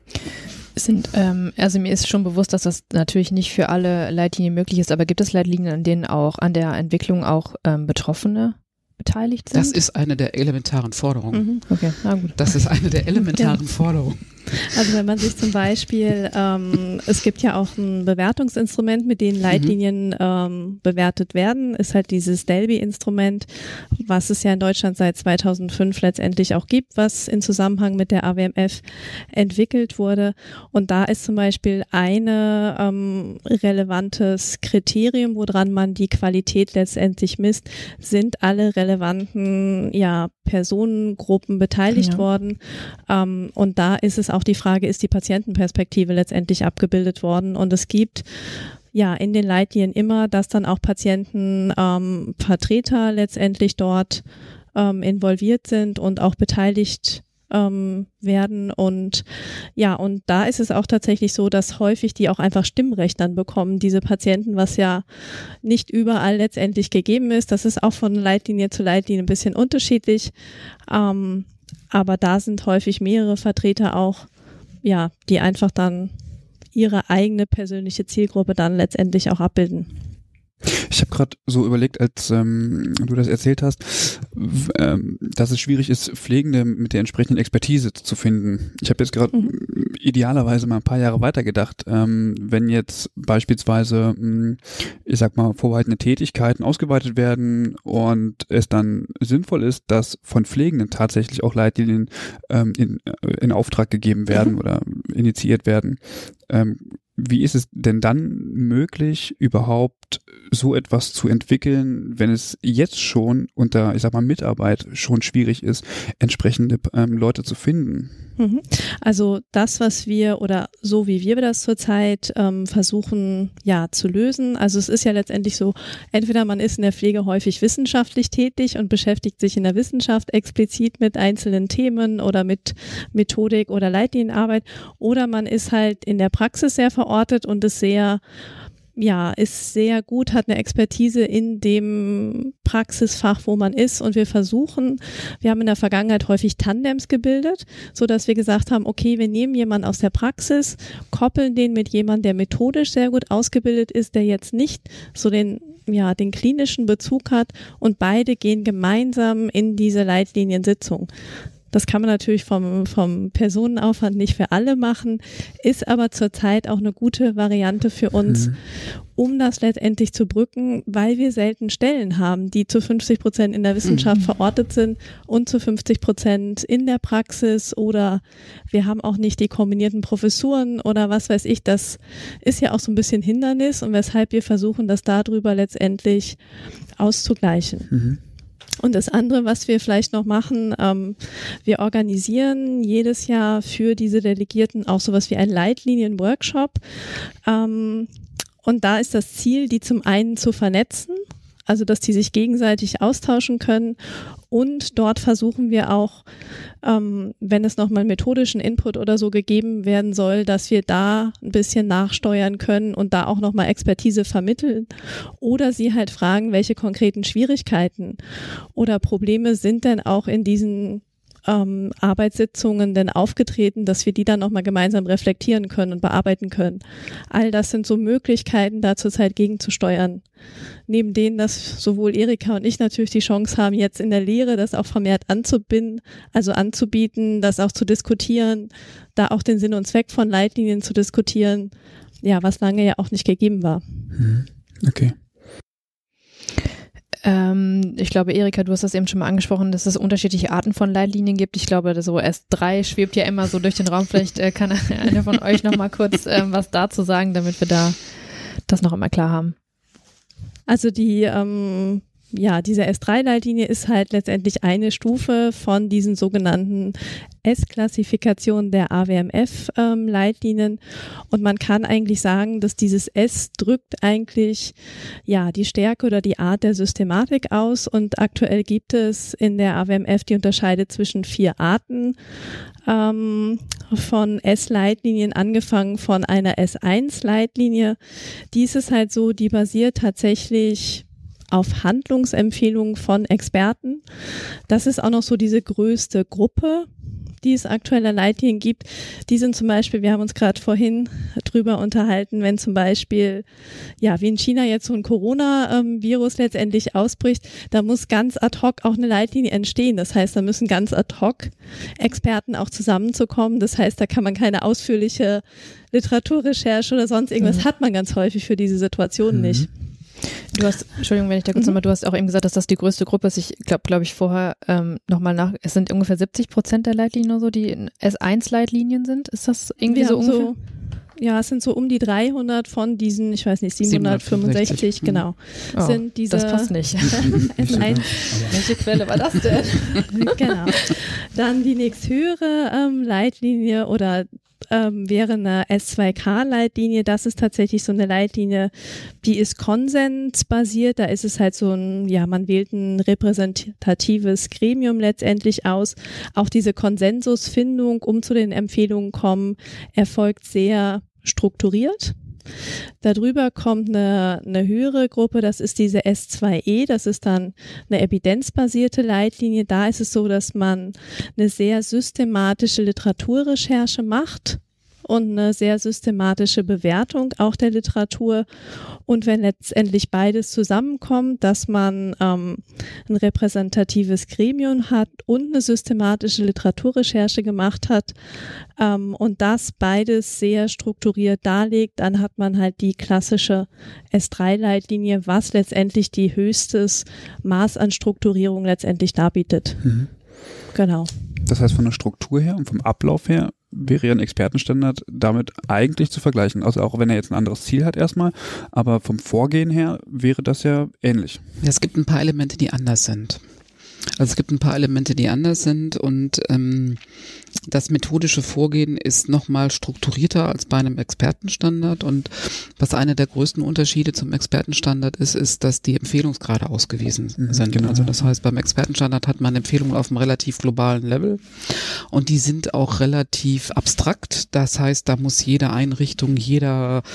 Sind, ähm, also mir ist schon bewusst, dass das natürlich nicht für alle Leitlinien möglich ist, aber gibt es Leitlinien, an denen auch an der Entwicklung auch ähm, Betroffene beteiligt sind? Das ist eine der elementaren Forderungen. Mhm. Okay, na gut. Das ist eine der elementaren Ja. Forderungen. Also wenn man sich zum Beispiel, ähm, es gibt ja auch ein Bewertungsinstrument, mit dem Leitlinien mhm. ähm, bewertet werden, ist halt dieses Delby-Instrument, was es ja in Deutschland seit zweitausendfünf letztendlich auch gibt, was in Zusammenhang mit der A W M F entwickelt wurde. Und da ist zum Beispiel eine ähm, relevantes Kriterium, woran man die Qualität letztendlich misst, sind alle relevanten ja, Personengruppen beteiligt Ja. worden. Ähm, und da ist es auch die Frage, ist die Patientenperspektive letztendlich abgebildet worden? Und es gibt ja in den Leitlinien immer, dass dann auch Patientenvertreter ähm, letztendlich dort ähm, involviert sind und auch beteiligt ähm, werden. Und ja, und da ist es auch tatsächlich so, dass häufig die auch einfach Stimmrecht dann bekommen, diese Patienten, was ja nicht überall letztendlich gegeben ist. Das ist auch von Leitlinie zu Leitlinie ein bisschen unterschiedlich. Ähm, Aber da sind häufig mehrere Vertreter auch, ja, die einfach dann ihre eigene persönliche Zielgruppe dann letztendlich auch abbilden. Ich habe gerade so überlegt, als ähm, du das erzählt hast, w- ähm, dass es schwierig ist, Pflegende mit der entsprechenden Expertise zu finden. Ich habe jetzt gerade Mhm. idealerweise mal ein paar Jahre weitergedacht. Ähm, wenn jetzt beispielsweise, mh, ich sag mal, vorbehaltene Tätigkeiten ausgeweitet werden und es dann sinnvoll ist, dass von Pflegenden tatsächlich auch Leitlinien ähm, in, in Auftrag gegeben werden Mhm. oder initiiert werden. Ähm, Wie ist es denn dann möglich, überhaupt so etwas zu entwickeln, wenn es jetzt schon unter, ich sag mal, Mitarbeit schon schwierig ist, entsprechende ähm, Leute zu finden? Mhm. Also das, was wir oder so wie wir das zurzeit ähm, versuchen, ja, zu lösen. Also es ist ja letztendlich so, entweder man ist in der Pflege häufig wissenschaftlich tätig und beschäftigt sich in der Wissenschaft explizit mit einzelnen Themen oder mit Methodik oder Leitlinienarbeit, oder man ist halt in der Praxis sehr verortet und ist sehr ja, ist sehr gut, hat eine Expertise in dem Praxisfach, wo man ist, und wir versuchen, wir haben in der Vergangenheit häufig Tandems gebildet, so dass wir gesagt haben, okay, wir nehmen jemanden aus der Praxis, koppeln den mit jemandem, der methodisch sehr gut ausgebildet ist, der jetzt nicht so den ja, den klinischen Bezug hat, und beide gehen gemeinsam in diese Leitliniensitzung. Das kann man natürlich vom, vom Personenaufwand nicht für alle machen, ist aber zurzeit auch eine gute Variante für uns, mhm. um das letztendlich zu brücken, weil wir selten Stellen haben, die zu fünfzig Prozent in der Wissenschaft mhm. verortet sind und zu fünfzig Prozent in der Praxis, oder wir haben auch nicht die kombinierten Professuren oder was weiß ich. Das ist ja auch so ein bisschen Hindernis, und weshalb wir versuchen, das darüber letztendlich auszugleichen. Mhm. Und das andere, was wir vielleicht noch machen, ähm, wir organisieren jedes Jahr für diese Delegierten auch sowas wie einen Leitlinien-Workshop. Ähm, und da ist das Ziel, die zum einen zu vernetzen, also dass die sich gegenseitig austauschen können. Und dort versuchen wir auch, ähm, wenn es nochmal methodischen Input oder so gegeben werden soll, dass wir da ein bisschen nachsteuern können und da auch nochmal Expertise vermitteln. Oder sie halt fragen, welche konkreten Schwierigkeiten oder Probleme sind denn auch in diesen ähm, Arbeitssitzungen denn aufgetreten, dass wir die dann nochmal gemeinsam reflektieren können und bearbeiten können. All das sind so Möglichkeiten, da zurzeit gegenzusteuern. Neben denen, dass sowohl Erika und ich natürlich die Chance haben, jetzt in der Lehre das auch vermehrt anzubinden, also anzubieten, das auch zu diskutieren, da auch den Sinn und Zweck von Leitlinien zu diskutieren, ja, was lange ja auch nicht gegeben war. Okay. Ähm, ich glaube, Erika, du hast das eben schon mal angesprochen, dass es unterschiedliche Arten von Leitlinien gibt. Ich glaube, so S drei schwebt ja immer so durch den Raum. Vielleicht äh, kann einer von euch noch mal kurz ähm, was dazu sagen, damit wir da das noch einmal klar haben. Also die, ähm, ja, diese S drei Leitlinie ist halt letztendlich eine Stufe von diesen sogenannten S-Klassifikationen der A W M F-Leitlinien. Ähm, und man kann eigentlich sagen, dass dieses S drückt eigentlich ja die Stärke oder die Art der Systematik aus. Und aktuell gibt es in der A W M F, die unterscheidet zwischen vier Arten ähm, von S-Leitlinien, angefangen von einer S eins Leitlinie. Dies ist halt so, die basiert tatsächlich auf Handlungsempfehlungen von Experten. Das ist auch noch so diese größte Gruppe, die es aktuelle Leitlinien gibt. Die sind zum Beispiel, wir haben uns gerade vorhin drüber unterhalten, wenn zum Beispiel, ja, wie in China jetzt so ein Corona-Virus letztendlich ausbricht, da muss ganz ad hoc auch eine Leitlinie entstehen. Das heißt, da müssen ganz ad hoc Experten auch zusammenzukommen. Das heißt, da kann man keine ausführliche Literaturrecherche oder sonst irgendwas, mhm. hat man ganz häufig für diese Situation mhm. nicht. Du hast, Entschuldigung, wenn ich da kurz mhm. nochmal, du hast auch eben gesagt, dass das die größte Gruppe ist. Ich glaube, glaube ich, vorher ähm, nochmal nach, es sind ungefähr siebzig Prozent der Leitlinien oder so, die S eins Leitlinien sind. Ist das irgendwie Wir so ungefähr? So, ja, es sind so um die dreihundert von diesen, ich weiß nicht, siebenhundertfünfundsechzig, siebenhundertfünfundsechzig. genau. Oh, sind diese, das passt nicht. S eins. Welche Quelle war das denn? Genau. Dann die nächsthöhere ähm, Leitlinie oder ähm, wäre eine S zwei K Leitlinie. Das ist tatsächlich so eine Leitlinie, die ist konsensbasiert. Da ist es halt so ein, ja, man wählt ein repräsentatives Gremium letztendlich aus. Auch diese Konsensusfindung, um zu den Empfehlungen kommen, erfolgt sehr strukturiert. Darüber kommt eine, eine höhere Gruppe, das ist diese S zwei E, das ist dann eine evidenzbasierte Leitlinie. Da ist es so, dass man eine sehr systematische Literaturrecherche macht und eine sehr systematische Bewertung auch der Literatur. Und wenn letztendlich beides zusammenkommt, dass man ähm, ein repräsentatives Gremium hat und eine systematische Literaturrecherche gemacht hat ähm, und das beides sehr strukturiert darlegt, dann hat man halt die klassische S drei Leitlinie, was letztendlich die höchstes Maß an Strukturierung letztendlich darbietet. Mhm. Genau. Das heißt, von der Struktur her und vom Ablauf her wäre ja ein Expertenstandard damit eigentlich zu vergleichen. Also auch wenn er jetzt ein anderes Ziel hat erstmal, aber vom Vorgehen her wäre das ja ähnlich. Ja, es gibt ein paar Elemente, die anders sind. Also es gibt ein paar Elemente, die anders sind und ähm, das methodische Vorgehen ist nochmal strukturierter als bei einem Expertenstandard und was einer der größten Unterschiede zum Expertenstandard ist, ist, dass die Empfehlungsgrade ausgewiesen sind. Genau. Also das heißt, beim Expertenstandard hat man Empfehlungen auf einem relativ globalen Level und die sind auch relativ abstrakt. Das heißt, da muss jede Einrichtung, jeder,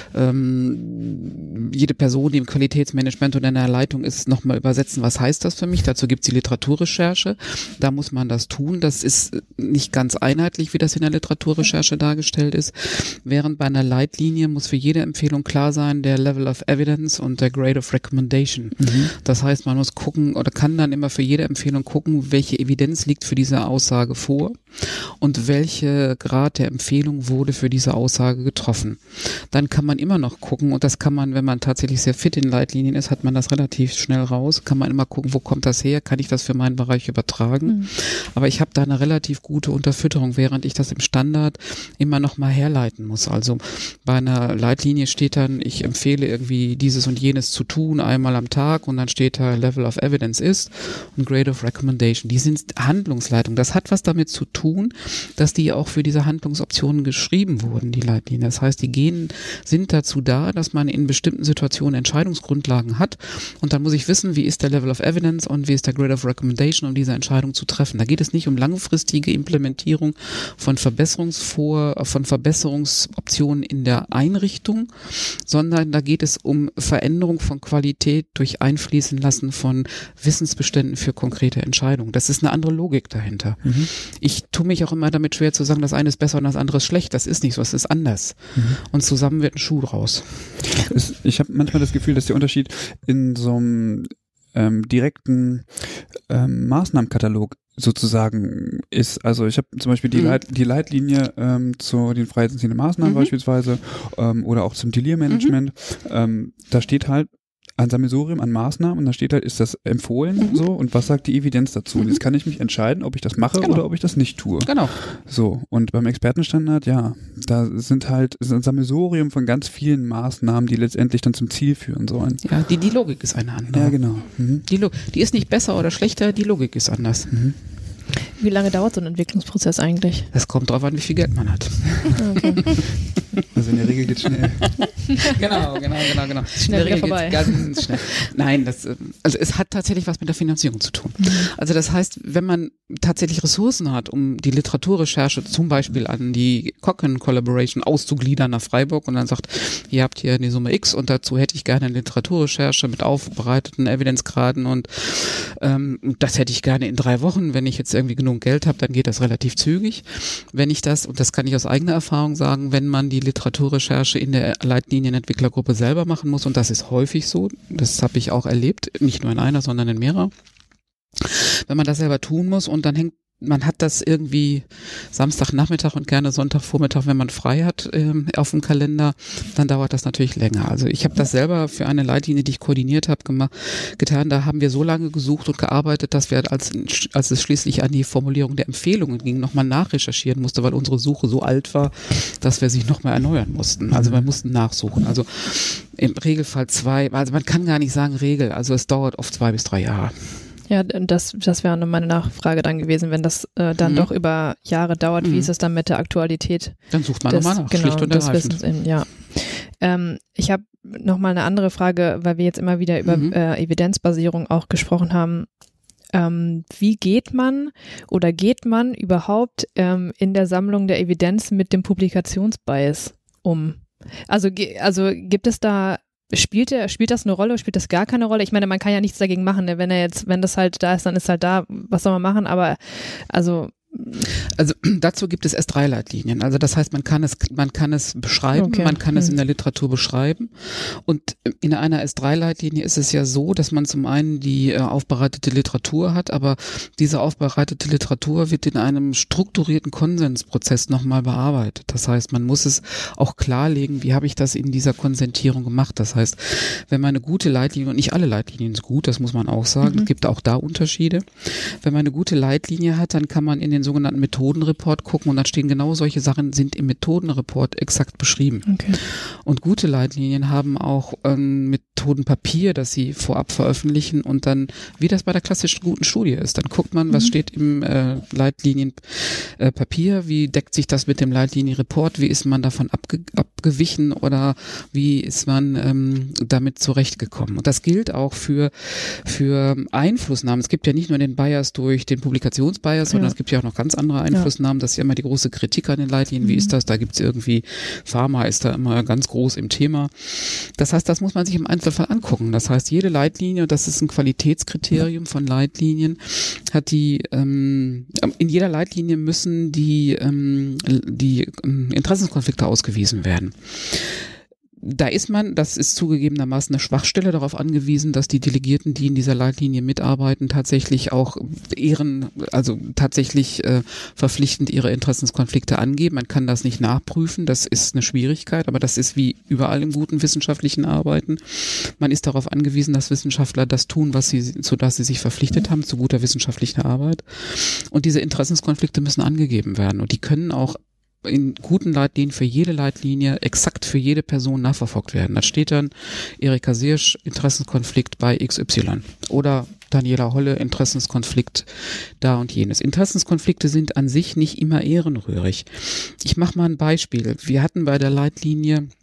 ähm, jede Person, die im Qualitätsmanagement oder in der Leitung ist, nochmal übersetzen, was heißt das für mich? Dazu gibt es die Literaturrecherche. Da muss man das tun. Das ist nicht ganz einheitlich, wie das in der Literaturrecherche dargestellt ist. Während bei einer Leitlinie muss für jede Empfehlung klar sein, der Level of Evidence und der Grade of Recommendation. Mhm. Das heißt, man muss gucken oder kann dann immer für jede Empfehlung gucken, welche Evidenz liegt für diese Aussage vor und welche Grad der Empfehlung wurde für diese Aussage getroffen. Dann kann man immer noch gucken und das kann man, wenn man tatsächlich sehr fit in Leitlinien ist, hat man das relativ schnell raus, kann man immer gucken, wo kommt das her, kann ich das für meinen Bereich übertragen. Mhm. Aber ich habe da eine relativ gute Unterfütterung, während ich das im Standard immer noch mal herleiten muss. Also bei einer Leitlinie steht dann, ich empfehle irgendwie dieses und jenes zu tun, einmal am Tag und dann steht da Level of Evidence ist und Grade of Recommendation. Die sind Handlungsleitung. Das hat was damit zu tun, dass die auch für diese Handlungsoptionen geschrieben wurden, die Leitlinien. Das heißt, die gehen, sind dazu da, dass man in bestimmten Situationen Entscheidungsgrundlagen hat und dann muss ich wissen, wie ist der Level of Evidence und wie ist der Grade of of Recommendation, um diese Entscheidung zu treffen. Da geht es nicht um langfristige Implementierung von Verbesserungsvor, von Verbesserungsoptionen in der Einrichtung, sondern da geht es um Veränderung von Qualität durch Einfließen lassen von Wissensbeständen für konkrete Entscheidungen. Das ist eine andere Logik dahinter. Mhm. Ich tue mich auch immer damit schwer zu sagen, das eine ist besser und das andere ist schlecht. Das ist nicht so, es ist anders. Mhm. Und zusammen wird ein Schuh draus. Ich habe manchmal das Gefühl, dass der Unterschied in so einem ähm, direkten ähm, Maßnahmenkatalog sozusagen ist. Also ich habe zum Beispiel die, mhm. Leit, die Leitlinie ähm, zu den freiheitsentziehenden Maßnahmen mhm. beispielsweise ähm, oder auch zum Delir-Management. Mhm. Ähm, da steht halt ein Sammelsurium an Maßnahmen und da steht halt, ist das empfohlen mhm. so und was sagt die Evidenz dazu? Mhm. Und jetzt kann ich mich entscheiden, ob ich das mache genau. oder ob ich das nicht tue. Genau. So, und beim Expertenstandard, ja, da sind halt ist ein Sammelsurium von ganz vielen Maßnahmen, die letztendlich dann zum Ziel führen sollen. Ja, die, die Logik ist eine andere. Ja, genau. Mhm. Die, Lo- die ist nicht besser oder schlechter, die Logik ist anders. Mhm. Wie lange dauert so ein Entwicklungsprozess eigentlich? Es kommt drauf an, wie viel Geld man hat. Okay. Also in der Regel geht es schnell. Genau, genau, genau, genau. Schnell wieder vorbei. Ganz schnell. Nein, das, also es hat tatsächlich was mit der Finanzierung zu tun. Mhm. Also das heißt, wenn man tatsächlich Ressourcen hat, um die Literaturrecherche zum Beispiel an die Cochrane Collaboration auszugliedern nach Freiburg und dann sagt, ihr habt hier die Summe X und dazu hätte ich gerne eine Literaturrecherche mit aufbereiteten Evidenzgraden und ähm, das hätte ich gerne in drei Wochen. Wenn ich jetzt irgendwie genug Geld habe, dann geht das relativ zügig. Wenn ich das, und das kann ich aus eigener Erfahrung sagen, wenn man die Literaturrecherche in der Leitlinienentwicklergruppe selber machen muss, und das ist häufig so, das habe ich auch erlebt, nicht nur in einer, sondern in mehrerer, wenn man das selber tun muss und dann hängt man hat das irgendwie Samstagnachmittag und gerne Sonntagvormittag, wenn man frei hat, ähm, auf dem Kalender, dann dauert das natürlich länger. Also ich habe das selber für eine Leitlinie, die ich koordiniert habe, gemacht, getan. Da haben wir so lange gesucht und gearbeitet, dass wir, als, als es schließlich an die Formulierung der Empfehlungen ging, nochmal nachrecherchieren musste, weil unsere Suche so alt war, dass wir sich nochmal erneuern mussten. Also wir mussten nachsuchen. Also im Regelfall zwei, also man kann gar nicht sagen Regel, also es dauert oft zwei bis drei Jahre. Ja, das, das wäre meine Nachfrage dann gewesen, wenn das äh, dann mhm. doch über Jahre dauert, mhm. wie ist es dann mit der Aktualität? Dann sucht man des, nochmal nach, genau, schlicht und des ergreifend. Wissens in, ja. Ähm, ich habe nochmal eine andere Frage, weil wir jetzt immer wieder über mhm. äh, Evidenzbasierung auch gesprochen haben. Ähm, wie geht man oder geht man überhaupt ähm, in der Sammlung der Evidenz mit dem Publikationsbias um? Also, also gibt es da Spielt, der, spielt das eine Rolle, spielt das gar keine Rolle? Ich meine, man kann ja nichts dagegen machen, ne? Wenn er jetzt, wenn das halt da ist, dann ist halt da, was soll man machen, aber also Also dazu gibt es S drei Leitlinien. Also das heißt, man kann es, man kann es beschreiben, okay. man kann hm. es in der Literatur beschreiben. Und in einer S drei Leitlinie ist es ja so, dass man zum einen die äh, aufbereitete Literatur hat, aber diese aufbereitete Literatur wird in einem strukturierten Konsensprozess nochmal bearbeitet. Das heißt, man muss es auch klarlegen, wie habe ich das in dieser Konsentierung gemacht. Das heißt, wenn man eine gute Leitlinie, und nicht alle Leitlinien sind gut, das muss man auch sagen, mhm. es gibt auch da Unterschiede. Wenn man eine gute Leitlinie hat, dann kann man in den sogenannten Methodenreport gucken und dann stehen genau solche Sachen, sind im Methodenreport exakt beschrieben. Okay. Und gute Leitlinien haben auch ein Methodenpapier, das sie vorab veröffentlichen und dann, wie das bei der klassischen guten Studie ist, dann guckt man, was mhm. steht im äh, Leitlinienpapier, äh, wie deckt sich das mit dem Leitlinienreport, wie ist man davon abge- abgewichen oder wie ist man ähm, damit zurechtgekommen. Und das gilt auch für, für Einflussnahmen. Es gibt ja nicht nur den Bias durch den Publikationsbias, sondern ja. es gibt ja auch noch ganz andere Einflussnahmen. Das ist ja immer die große Kritik an den Leitlinien. Wie mhm. ist das? Da gibt es irgendwie, Pharma ist da immer ganz groß im Thema. Das heißt, das muss man sich im Einzelfall angucken. Das heißt, jede Leitlinie, und das ist ein Qualitätskriterium von Leitlinien, hat die, ähm, in jeder Leitlinie müssen die, ähm, die ähm, Interessenskonflikte ausgewiesen werden. Da ist man, das ist zugegebenermaßen eine Schwachstelle, darauf angewiesen, dass die Delegierten, die in dieser Leitlinie mitarbeiten, tatsächlich auch ehren, also tatsächlich äh, verpflichtend ihre Interessenskonflikte angeben. Man kann das nicht nachprüfen, das ist eine Schwierigkeit, aber das ist wie überall im guten wissenschaftlichen Arbeiten. Man ist darauf angewiesen, dass Wissenschaftler das tun, was sie, zu das sie sich verpflichtet haben, zu guter wissenschaftlicher Arbeit. Und diese Interessenskonflikte müssen angegeben werden und die können auch in guten Leitlinien für jede Leitlinie exakt für jede Person nachverfolgt werden. Da steht dann Erika Siersch, Interessenskonflikt bei X Y oder Daniela Holle, Interessenskonflikt da und jenes. Interessenskonflikte sind an sich nicht immer ehrenrührig. Ich mache mal ein Beispiel. Wir hatten bei der Leitlinie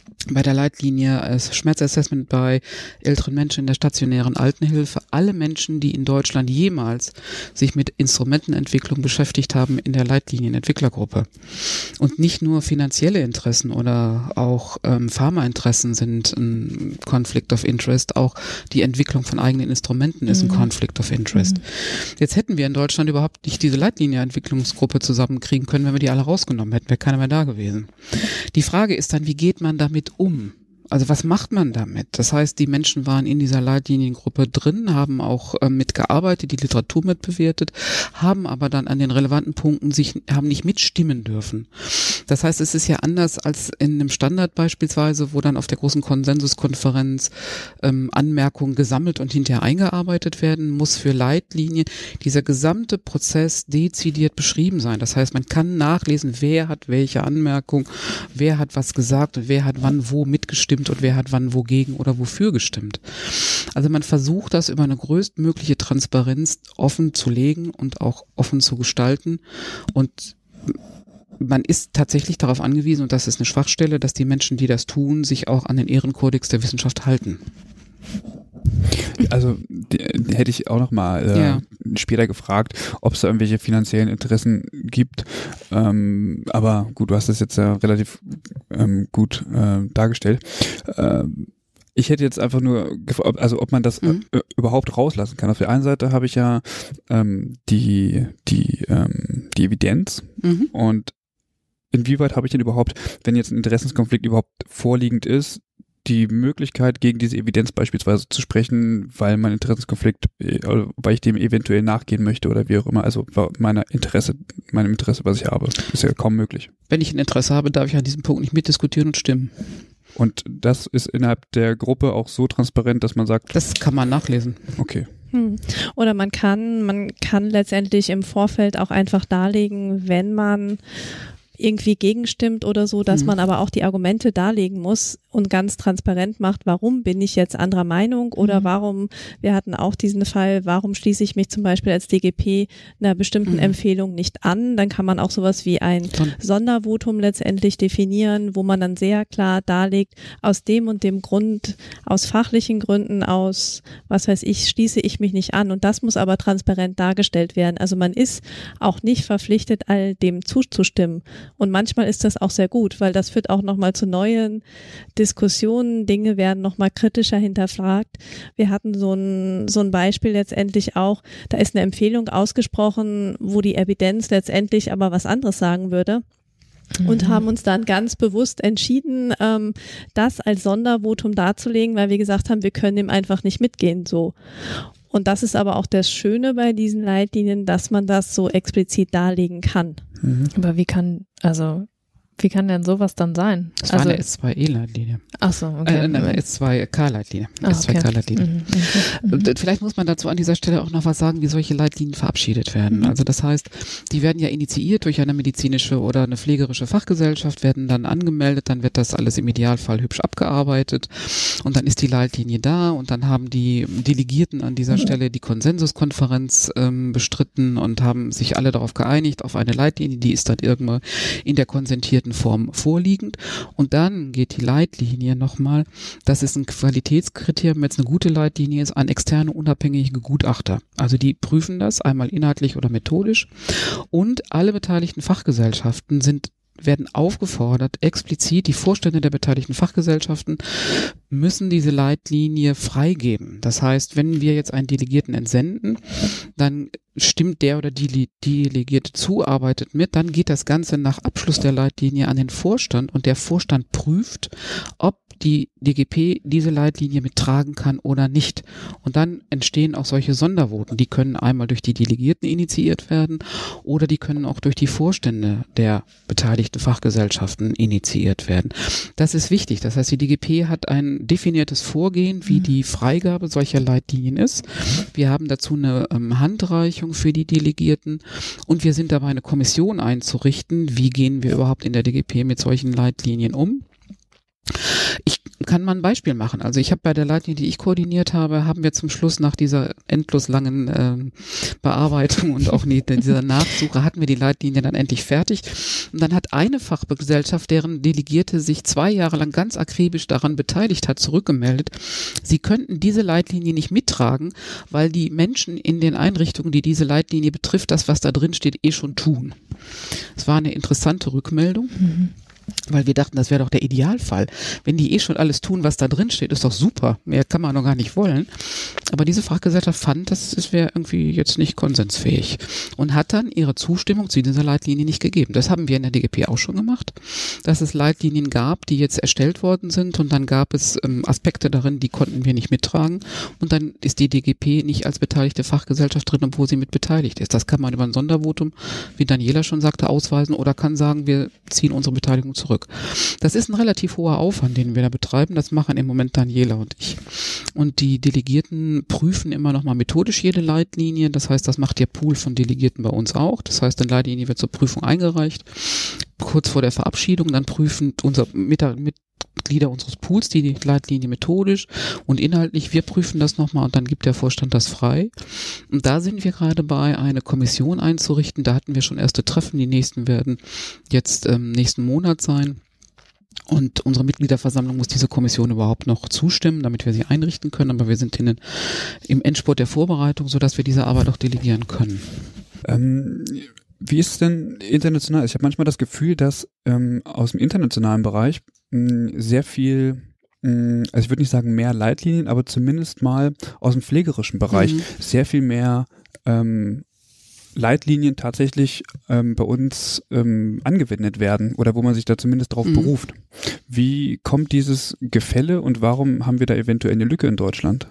bei der Leitlinie äh, Schmerzassessment bei älteren Menschen in der stationären Altenhilfe alle Menschen, die in Deutschland jemals sich mit Instrumentenentwicklung beschäftigt haben, in der Leitlinienentwicklergruppe. Und nicht nur finanzielle Interessen oder auch ähm, Pharmainteressen sind ein Conflict of Interest, auch die Entwicklung von eigenen Instrumenten ist ein mhm. Conflict of Interest. Mhm. Jetzt hätten wir in Deutschland überhaupt nicht diese Leitlinienentwicklungsgruppe zusammenkriegen können, wenn wir die alle rausgenommen hätten, wäre keiner mehr da gewesen. Die Frage ist dann, wie geht man damit um? Also was macht man damit? Das heißt, die Menschen waren in dieser Leitliniengruppe drin, haben auch äh, mitgearbeitet, die Literatur mitbewertet, haben aber dann an den relevanten Punkten sich, haben nicht mitstimmen dürfen. Das heißt, es ist ja anders als in einem Standard beispielsweise, wo dann auf der großen Konsensuskonferenz ähm, Anmerkungen gesammelt und hinterher eingearbeitet werden, muss für Leitlinien dieser gesamte Prozess dezidiert beschrieben sein. Das heißt, man kann nachlesen, wer hat welche Anmerkung, wer hat was gesagt und wer hat wann wo mitgestimmt und wer hat wann wogegen oder wofür gestimmt. Also man versucht das über eine größtmögliche Transparenz offen zu legen und auch offen zu gestalten, und man ist tatsächlich darauf angewiesen, und das ist eine Schwachstelle, dass die Menschen, die das tun, sich auch an den Ehrenkodex der Wissenschaft halten. Also die, die hätte ich auch noch mal äh, ja. später gefragt, ob es da irgendwelche finanziellen Interessen gibt. Ähm, aber gut, du hast das jetzt ja relativ ähm, gut äh, dargestellt. Ähm, ich hätte jetzt einfach nur gefragt, also ob man das mhm. äh, überhaupt rauslassen kann. Auf der einen Seite habe ich ja ähm, die die ähm, die Evidenz mhm. und inwieweit habe ich denn überhaupt, wenn jetzt ein Interessenskonflikt überhaupt vorliegend ist, die Möglichkeit, gegen diese Evidenz beispielsweise zu sprechen, weil mein Interessenskonflikt, weil ich dem eventuell nachgehen möchte oder wie auch immer, also meiner Interesse, meinem Interesse, was ich habe, ist ja kaum möglich. Wenn ich ein Interesse habe, darf ich an diesem Punkt nicht mitdiskutieren und stimmen. Und das ist innerhalb der Gruppe auch so transparent, dass man sagt... Das kann man nachlesen. Okay. Hm. Oder man kann, man kann letztendlich im Vorfeld auch einfach darlegen, wenn man irgendwie gegenstimmt oder so, dass mhm. man aber auch die Argumente darlegen muss und ganz transparent macht, warum bin ich jetzt anderer Meinung oder mhm. warum, wir hatten auch diesen Fall, warum schließe ich mich zum Beispiel als D G P einer bestimmten mhm. Empfehlung nicht an, dann kann man auch sowas wie ein Dann. Sondervotum letztendlich definieren, wo man dann sehr klar darlegt, aus dem und dem Grund, aus fachlichen Gründen, aus, was weiß ich, schließe ich mich nicht an, und das muss aber transparent dargestellt werden. Also man ist auch nicht verpflichtet, all dem zuzustimmen. Und manchmal ist das auch sehr gut, weil das führt auch nochmal zu neuen Diskussionen. Dinge werden nochmal kritischer hinterfragt. Wir hatten so ein, so ein Beispiel letztendlich auch, da ist eine Empfehlung ausgesprochen, wo die Evidenz letztendlich aber was anderes sagen würde. Und mhm. haben uns dann ganz bewusst entschieden, ähm, das als Sondervotum darzulegen, weil wir gesagt haben, wir können dem einfach nicht mitgehen, so. Und das ist aber auch das Schöne bei diesen Leitlinien, dass man das so explizit darlegen kann. Mhm. Aber wie kann, also wie kann denn sowas dann sein? Das also, war eine S zwei E-Leitlinie. Ach so, okay. Äh, eine S zwei K-Leitlinie. Ah, S zwei K-Leitlinie. Okay. Mhm, okay. Mhm. Vielleicht muss man dazu an dieser Stelle auch noch was sagen, wie solche Leitlinien verabschiedet werden. Mhm. Also das heißt, die werden ja initiiert durch eine medizinische oder eine pflegerische Fachgesellschaft, werden dann angemeldet, dann wird das alles im Idealfall hübsch abgearbeitet und dann ist die Leitlinie da und dann haben die Delegierten an dieser mhm. Stelle die Konsensuskonferenz ähm, bestritten und haben sich alle darauf geeinigt, auf eine Leitlinie, die ist dann irgendwann in der konsentierten Form vorliegend, und dann geht die Leitlinie nochmal, das ist ein Qualitätskriterium, wenn es eine gute Leitlinie ist, an externe unabhängige Gutachter. Also die prüfen das einmal inhaltlich oder methodisch, und alle beteiligten Fachgesellschaften sind werden aufgefordert, explizit, die Vorstände der beteiligten Fachgesellschaften müssen diese Leitlinie freigeben. Das heißt, wenn wir jetzt einen Delegierten entsenden, dann stimmt der oder die Delegierte zu, arbeitet mit, dann geht das Ganze nach Abschluss der Leitlinie an den Vorstand, und der Vorstand prüft, ob die D G P diese Leitlinie mittragen kann oder nicht. Und dann entstehen auch solche Sondervoten. Die können einmal durch die Delegierten initiiert werden oder die können auch durch die Vorstände der beteiligten Fachgesellschaften initiiert werden. Das ist wichtig. Das heißt, die D G P hat ein definiertes Vorgehen, wie die Freigabe solcher Leitlinien ist. Wir haben dazu eine ähm, Handreichung für die Delegierten, und wir sind dabei, eine Kommission einzurichten. Wie gehen wir überhaupt in der D G P mit solchen Leitlinien um? Ich kann man ein Beispiel machen. Also ich habe bei der Leitlinie, die ich koordiniert habe, haben wir zum Schluss nach dieser endlos langen äh, Bearbeitung und auch nie, dieser Nachsuche hatten wir die Leitlinie dann endlich fertig. Und dann hat eine Fachgesellschaft, deren Delegierte sich zwei Jahre lang ganz akribisch daran beteiligt hat, zurückgemeldet, sie könnten diese Leitlinie nicht mittragen, weil die Menschen in den Einrichtungen, die diese Leitlinie betrifft, das, was da drin steht, eh schon tun. Es war eine interessante Rückmeldung. Mhm. Weil wir dachten, das wäre doch der Idealfall. Wenn die eh schon alles tun, was da drin steht, ist doch super. Mehr kann man noch gar nicht wollen. Aber diese Fachgesellschaft fand, das wäre irgendwie jetzt nicht konsensfähig und hat dann ihre Zustimmung zu dieser Leitlinie nicht gegeben. Das haben wir in der D G P auch schon gemacht, dass es Leitlinien gab, die jetzt erstellt worden sind und dann gab es ähm, Aspekte darin, die konnten wir nicht mittragen und dann ist die D G P nicht als beteiligte Fachgesellschaft drin, obwohl sie mit beteiligt ist. Das kann man über ein Sondervotum, wie Daniela schon sagte, ausweisen oder kann sagen, wir ziehen unsere Beteiligung zurück. Das ist ein relativ hoher Aufwand, den wir da betreiben. Das machen im Moment Daniela und ich. Und die Delegierten prüfen immer noch mal methodisch jede Leitlinie. Das heißt, das macht der Pool von Delegierten bei uns auch. Das heißt, eine Leitlinie wird zur Prüfung eingereicht. Kurz vor der Verabschiedung, dann prüfen unsere Mitglieder unseres Pools die, die Leitlinie methodisch und inhaltlich. Wir prüfen das nochmal und dann gibt der Vorstand das frei. Und da sind wir gerade bei, eine Kommission einzurichten. Da hatten wir schon erste Treffen. Die nächsten werden jetzt ähm, nächsten Monat sein. Und unsere Mitgliederversammlung muss diese Kommission überhaupt noch zustimmen, damit wir sie einrichten können. Aber wir sind in den, im Endspurt der Vorbereitung, sodass wir diese Arbeit auch delegieren können. Ähm Wie ist es denn international? Ich habe manchmal das Gefühl, dass ähm, aus dem internationalen Bereich mh, sehr viel, mh, also ich würde nicht sagen mehr Leitlinien, aber zumindest mal aus dem pflegerischen Bereich mhm. sehr viel mehr ähm, Leitlinien tatsächlich ähm, bei uns ähm, angewendet werden oder wo man sich da zumindest drauf mhm. beruft. Wie kommt dieses Gefälle und warum haben wir da eventuell eine Lücke in Deutschland?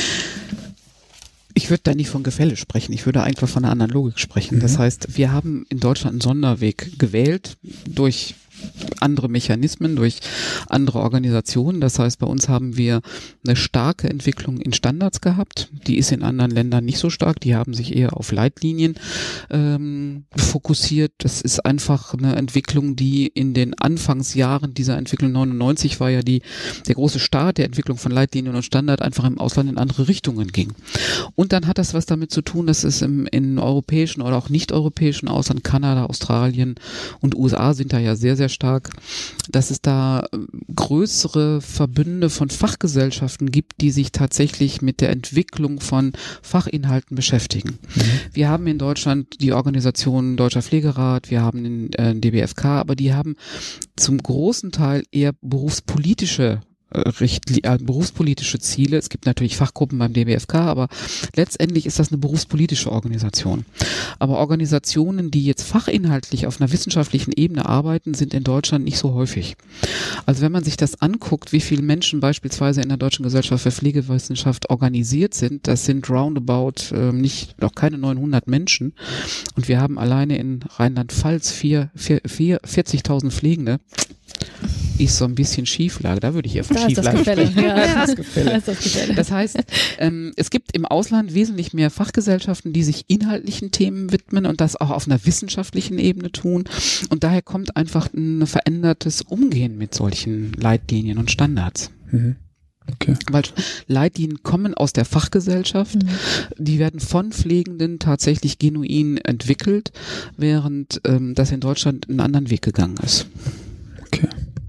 Ich würde da nicht von Gefälle sprechen, ich würde einfach von einer anderen Logik sprechen. Mhm. Das heißt, wir haben in Deutschland einen Sonderweg gewählt durch andere Mechanismen, durch andere Organisationen. Das heißt, bei uns haben wir eine starke Entwicklung in Standards gehabt. Die ist in anderen Ländern nicht so stark. Die haben sich eher auf Leitlinien ähm, fokussiert. Das ist einfach eine Entwicklung, die in den Anfangsjahren dieser Entwicklung, neunundneunzig war ja die der große Start der Entwicklung von Leitlinien und Standard, einfach im Ausland in andere Richtungen ging. Und dann hat das was damit zu tun, dass es im in europäischen oder auch nicht-europäischen Ausland, Kanada, Australien und U S A sind da ja sehr, sehr stark, dass es da größere Verbünde von Fachgesellschaften gibt, die sich tatsächlich mit der Entwicklung von Fachinhalten beschäftigen. Mhm. Wir haben in Deutschland die Organisation Deutscher Pflegerat, wir haben den äh, D B F K, aber die haben zum großen Teil eher berufspolitische Richtli- äh, berufspolitische Ziele. Es gibt natürlich Fachgruppen beim D B F K, aber letztendlich ist das eine berufspolitische Organisation. Aber Organisationen, die jetzt fachinhaltlich auf einer wissenschaftlichen Ebene arbeiten, sind in Deutschland nicht so häufig. Also wenn man sich das anguckt, wie viele Menschen beispielsweise in der Deutschen Gesellschaft für Pflegewissenschaft organisiert sind, das sind roundabout äh, nicht, noch keine neunhundert Menschen. Und wir haben alleine in Rheinland-Pfalz vier, vier, vier, vierzigtausend Pflegende. Ist so ein bisschen Schieflage. Da würde ich eher von Schieflage sprechen. Ja, das ist das Gefälle. Das, ist das Gefälle. Das heißt, ähm, es gibt im Ausland wesentlich mehr Fachgesellschaften, die sich inhaltlichen Themen widmen und das auch auf einer wissenschaftlichen Ebene tun. Und daher kommt einfach ein verändertes Umgehen mit solchen Leitlinien und Standards. Mhm. Okay. Weil Leitlinien kommen aus der Fachgesellschaft, mhm. die werden von Pflegenden tatsächlich genuin entwickelt, während ähm, das in Deutschland einen anderen Weg gegangen ist. Okay.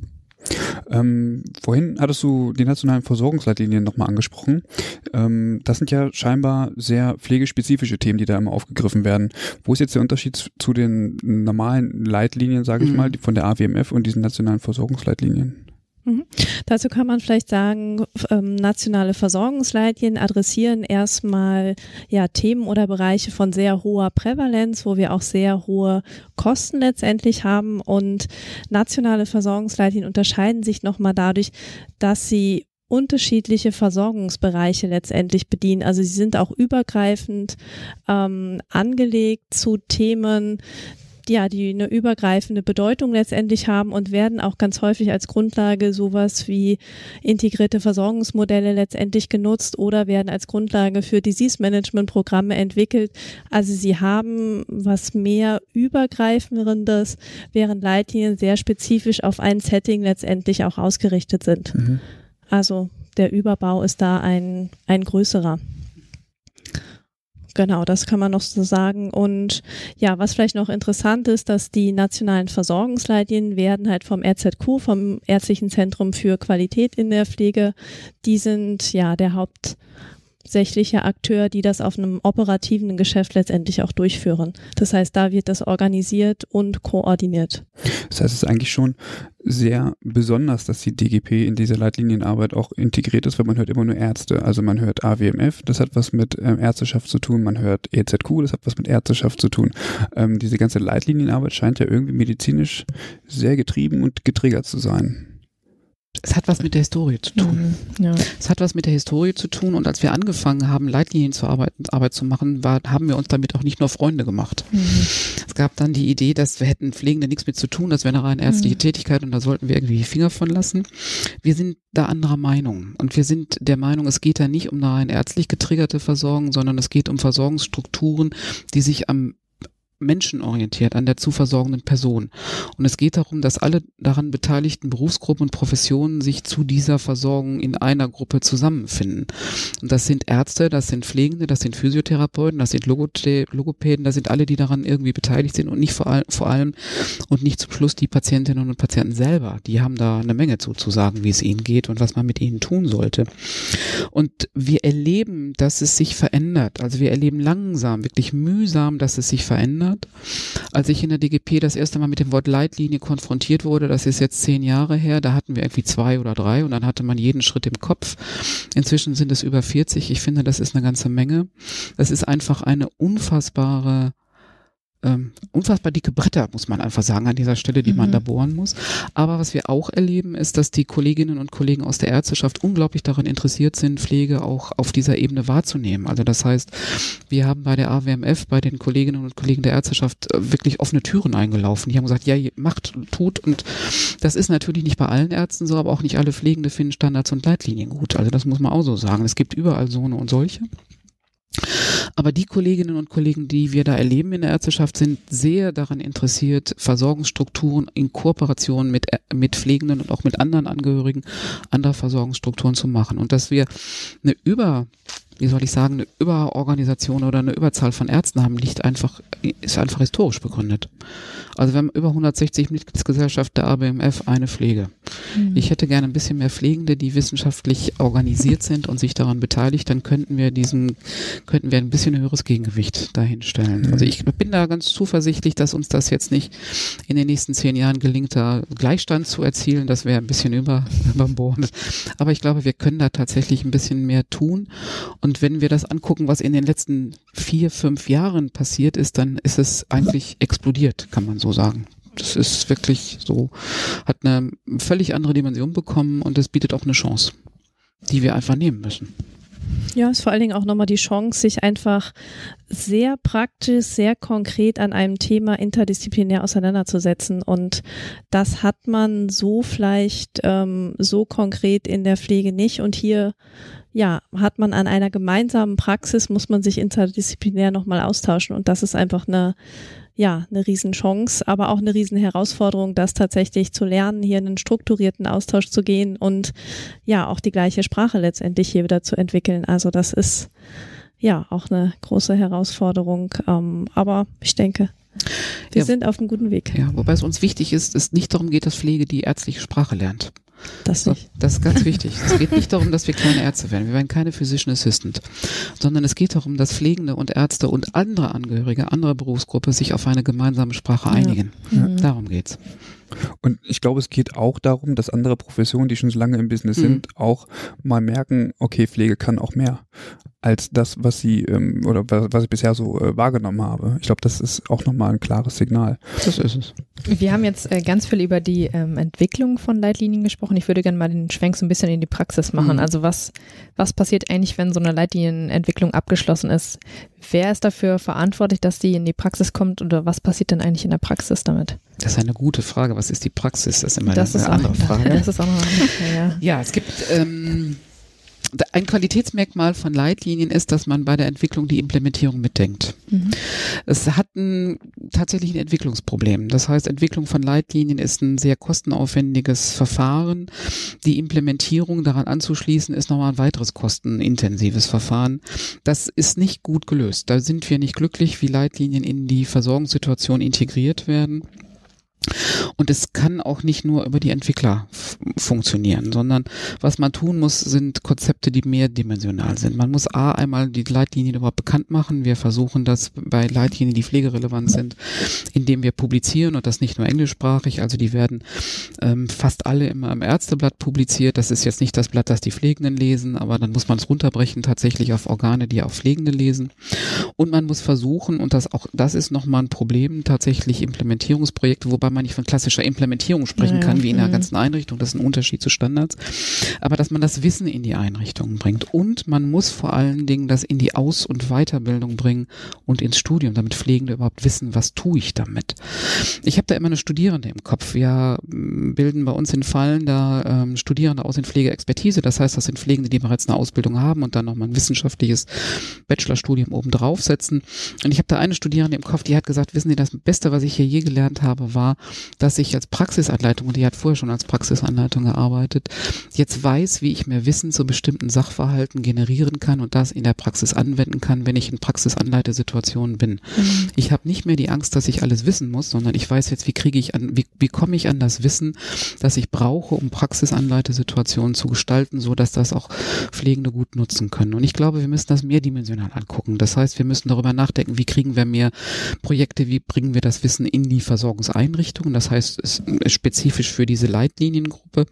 Ähm, vorhin hattest du die nationalen Versorgungsleitlinien nochmal angesprochen. Ähm, das sind ja scheinbar sehr pflegespezifische Themen, die da immer aufgegriffen werden. Wo ist jetzt der Unterschied zu den normalen Leitlinien, sage ich mhm. mal, die von der A W M F und diesen nationalen Versorgungsleitlinien? Mhm. Dazu kann man vielleicht sagen, ähm, nationale Versorgungsleitlinien adressieren erstmal ja Themen oder Bereiche von sehr hoher Prävalenz, wo wir auch sehr hohe Kosten letztendlich haben, und nationale Versorgungsleitlinien unterscheiden sich nochmal dadurch, dass sie unterschiedliche Versorgungsbereiche letztendlich bedienen. Also sie sind auch übergreifend ähm, angelegt zu Themen, ja, die eine übergreifende Bedeutung letztendlich haben und werden auch ganz häufig als Grundlage sowas wie integrierte Versorgungsmodelle letztendlich genutzt oder werden als Grundlage für Disease-Management-Programme entwickelt. Also sie haben was mehr Übergreifendes, während Leitlinien sehr spezifisch auf ein Setting letztendlich auch ausgerichtet sind. Mhm. Also der Überbau ist da ein, ein größerer. Genau, das kann man noch so sagen. Und ja, was vielleicht noch interessant ist, dass die nationalen Versorgungsleitlinien werden halt vom R Z Q, vom Ärztlichen Zentrum für Qualität in der Pflege, die sind ja der hauptsächliche Akteur, die das auf einem operativen Geschäft letztendlich auch durchführen. Das heißt, da wird das organisiert und koordiniert. Das heißt, es ist eigentlich schon sehr besonders, dass die D G P in dieser Leitlinienarbeit auch integriert ist, weil man hört immer nur Ärzte. Also man hört A W M F, das hat was mit ähm, Ärzteschaft zu tun, man hört E Z Q, das hat was mit Ärzteschaft zu tun. Ähm, diese ganze Leitlinienarbeit scheint ja irgendwie medizinisch sehr getrieben und getriggert zu sein. Es hat was mit der Historie zu tun. Mhm, ja. Es hat was mit der Historie zu tun und als wir angefangen haben, Leitlinien zur Arbeit, Arbeit zu machen, war, haben wir uns damit auch nicht nur Freunde gemacht. Mhm. Es gab dann die Idee, dass wir hätten Pflegende nichts mit zu tun, das wäre eine rein ärztliche mhm. Tätigkeit und da sollten wir irgendwie die Finger von lassen. Wir sind da anderer Meinung und wir sind der Meinung, es geht da nicht um eine rein ärztlich getriggerte Versorgung, sondern es geht um Versorgungsstrukturen, die sich am menschenorientiert an der zu versorgenden Person. Und es geht darum, dass alle daran beteiligten Berufsgruppen und Professionen sich zu dieser Versorgung in einer Gruppe zusammenfinden. Und das sind Ärzte, das sind Pflegende, das sind Physiotherapeuten, das sind Logopäden, das sind alle, die daran irgendwie beteiligt sind und nicht vor, all, vor allem und nicht zum Schluss die Patientinnen und Patienten selber. Die haben da eine Menge zu, zu sagen, wie es ihnen geht und was man mit ihnen tun sollte. Und wir erleben, dass es sich verändert. Also wir erleben langsam, wirklich mühsam, dass es sich verändert. Als ich in der D G P das erste Mal mit dem Wort Leitlinie konfrontiert wurde, das ist jetzt zehn Jahre her, da hatten wir irgendwie zwei oder drei und dann hatte man jeden Schritt im Kopf. Inzwischen sind es über vierzig. Ich finde, das ist eine ganze Menge. Das ist einfach eine unfassbare Ähm, unfassbar dicke Bretter, muss man einfach sagen, an dieser Stelle, die mhm. man da bohren muss. Aber was wir auch erleben, ist, dass die Kolleginnen und Kollegen aus der Ärzteschaft unglaublich daran interessiert sind, Pflege auch auf dieser Ebene wahrzunehmen. Also das heißt, wir haben bei der A W M F, bei den Kolleginnen und Kollegen der Ärzteschaft wirklich offene Türen eingelaufen. Die haben gesagt, ja, macht, tut. Und das ist natürlich nicht bei allen Ärzten so, aber auch nicht alle Pflegende finden Standards und Leitlinien gut. Also das muss man auch so sagen. Es gibt überall so eine und solche. Aber die Kolleginnen und Kollegen, die wir da erleben in der Ärzteschaft, sind sehr daran interessiert, Versorgungsstrukturen in Kooperation mit, mit Pflegenden und auch mit anderen Angehörigen anderer Versorgungsstrukturen zu machen. Und dass wir eine Über, wie soll ich sagen, eine Überorganisation oder eine Überzahl von Ärzten haben, liegt einfach, ist einfach historisch begründet. Also wir haben über hundertsechzig Mitgliedsgesellschaften der A B M F, eine Pflege. Mhm. Ich hätte gerne ein bisschen mehr Pflegende, die wissenschaftlich organisiert sind und sich daran beteiligt, dann könnten wir diesen, könnten wir ein bisschen höheres Gegengewicht dahinstellen. Mhm. Also ich bin da ganz zuversichtlich, dass uns das jetzt nicht in den nächsten zehn Jahren gelingt, da Gleichstand zu erzielen. Das wäre ein bisschen über, überbordend. Aber ich glaube, wir können da tatsächlich ein bisschen mehr tun. Und wenn wir das angucken, was in den letzten vier, fünf Jahren passiert ist, dann ist es eigentlich explodiert, kann man so sagen. Das ist wirklich so, hat eine völlig andere Dimension bekommen und es bietet auch eine Chance, die wir einfach nehmen müssen. Ja, ist vor allen Dingen auch nochmal die Chance, sich einfach sehr praktisch, sehr konkret an einem Thema interdisziplinär auseinanderzusetzen. Und das hat man so vielleicht ähm, so konkret in der Pflege nicht. Und hier ja, hat man an einer gemeinsamen Praxis, muss man sich interdisziplinär nochmal austauschen. Und das ist einfach eine, ja, eine Riesenchance, aber auch eine Riesenherausforderung, das tatsächlich zu lernen, hier in einen strukturierten Austausch zu gehen und ja, auch die gleiche Sprache letztendlich hier wieder zu entwickeln. Also das ist ja auch eine große Herausforderung. Ähm, aber ich denke, wir ja, sind auf einem guten Weg. Ja, wobei es uns wichtig ist, es nicht darum geht, dass Pflege die ärztliche Sprache lernt. Das nicht. Das ist ganz wichtig. Es geht nicht darum, dass wir kleine Ärzte werden. Wir werden keine Physician Assistant. Sondern es geht darum, dass Pflegende und Ärzte und andere Angehörige, andere Berufsgruppe sich auf eine gemeinsame Sprache einigen. Ja. Mhm. Darum geht's. Und ich glaube, es geht auch darum, dass andere Professionen, die schon so lange im Business mhm. sind, auch mal merken, okay, Pflege kann auch mehr als das, was sie ähm, oder was ich bisher so äh, wahrgenommen habe. Ich glaube, das ist auch nochmal ein klares Signal. Das ist es. Wir haben jetzt äh, ganz viel über die ähm, Entwicklung von Leitlinien gesprochen. Ich würde gerne mal den Schwenk so ein bisschen in die Praxis machen. Mhm. Also was, was passiert eigentlich, wenn so eine Leitlinienentwicklung abgeschlossen ist? Wer ist dafür verantwortlich, dass die in die Praxis kommt oder was passiert denn eigentlich in der Praxis damit? Das ist eine gute Frage. Was ist die Praxis? Das ist immer das eine, ist eine andere auch, Frage. Das ist auch noch eine Frage, ja. Ja, es gibt... Ähm Ein Qualitätsmerkmal von Leitlinien ist, dass man bei der Entwicklung die Implementierung mitdenkt. Mhm. Es hat ein, tatsächlich ein Entwicklungsproblem. Das heißt, Entwicklung von Leitlinien ist ein sehr kostenaufwendiges Verfahren. Die Implementierung daran anzuschließen, ist nochmal ein weiteres kostenintensives Verfahren. Das ist nicht gut gelöst. Da sind wir nicht glücklich, wie Leitlinien in die Versorgungssituation integriert werden. Und es kann auch nicht nur über die Entwickler f- funktionieren, sondern was man tun muss, sind Konzepte, die mehrdimensional sind. Man muss A, einmal die Leitlinien überhaupt bekannt machen. Wir versuchen das bei Leitlinien, die pflegerelevant sind, indem wir publizieren und das nicht nur englischsprachig. Also die werden ähm, fast alle immer im Ärzteblatt publiziert. Das ist jetzt nicht das Blatt, das die Pflegenden lesen, aber dann muss man es runterbrechen tatsächlich auf Organe, die auch Pflegende lesen. Und man muss versuchen, und das auch, das ist nochmal ein Problem, tatsächlich Implementierungsprojekte, wobei man nicht von klassischer Implementierung sprechen ja, kann, wie in der mhm. ganzen Einrichtung. Das ist ein Unterschied zu Standards. Aber dass man das Wissen in die Einrichtungen bringt. Und man muss vor allen Dingen das in die Aus- und Weiterbildung bringen und ins Studium, damit Pflegende überhaupt wissen, was tue ich damit. Ich habe da immer eine Studierende im Kopf. Wir bilden bei uns in Fallen da ähm, Studierende aus in Pflegeexpertise. Das heißt, das sind Pflegende, die bereits eine Ausbildung haben und dann nochmal ein wissenschaftliches Bachelorstudium oben draufsetzen. Und ich habe da eine Studierende im Kopf, die hat gesagt, wissen Sie, das Beste, was ich hier je gelernt habe, war, dass ich als Praxisanleitung, und die hat vorher schon als Praxisanleitung gearbeitet, jetzt weiß, wie ich mehr Wissen zu bestimmten Sachverhalten generieren kann und das in der Praxis anwenden kann, wenn ich in Praxisanleitesituationen bin. Mhm. Ich habe nicht mehr die Angst, dass ich alles wissen muss, sondern ich weiß jetzt, wie kriege ich an, wie, wie komme ich an das Wissen, das ich brauche, um Praxisanleitesituationen zu gestalten, so dass das auch Pflegende gut nutzen können. Und ich glaube, wir müssen das mehrdimensional angucken. Das heißt, wir müssen darüber nachdenken, wie kriegen wir mehr Projekte, wie bringen wir das Wissen in die Versorgungseinrichtungen. Das heißt, es ist spezifisch für diese Leitliniengruppe.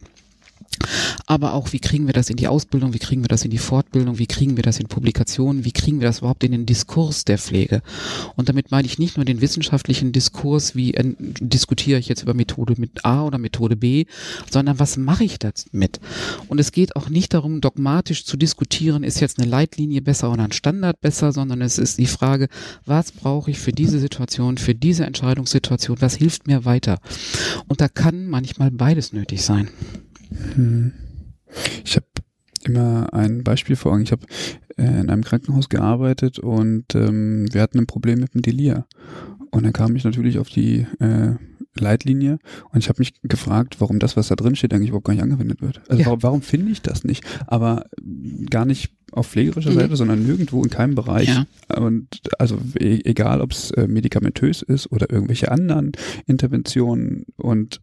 Aber auch, wie kriegen wir das in die Ausbildung, wie kriegen wir das in die Fortbildung, wie kriegen wir das in Publikationen, wie kriegen wir das überhaupt in den Diskurs der Pflege? Und damit meine ich nicht nur den wissenschaftlichen Diskurs, wie äh, diskutiere ich jetzt über Methode mit A oder Methode B, sondern was mache ich damit? Und es geht auch nicht darum, dogmatisch zu diskutieren, ist jetzt eine Leitlinie besser oder ein Standard besser, sondern es ist die Frage, was brauche ich für diese Situation, für diese Entscheidungssituation, was hilft mir weiter? Und da kann manchmal beides nötig sein. Ich habe immer ein Beispiel vor Augen. Ich habe äh, in einem Krankenhaus gearbeitet und ähm, wir hatten ein Problem mit dem Delir. Und dann kam ich natürlich auf die äh, Leitlinie und ich habe mich gefragt, warum das, was da drin steht, eigentlich überhaupt gar nicht angewendet wird. Also ja. warum, warum finde ich das nicht? Aber gar nicht auf pflegerischer Seite, mhm. sondern nirgendwo in keinem Bereich. Ja. Und also e- egal, ob es äh, medikamentös ist oder irgendwelche anderen Interventionen. Und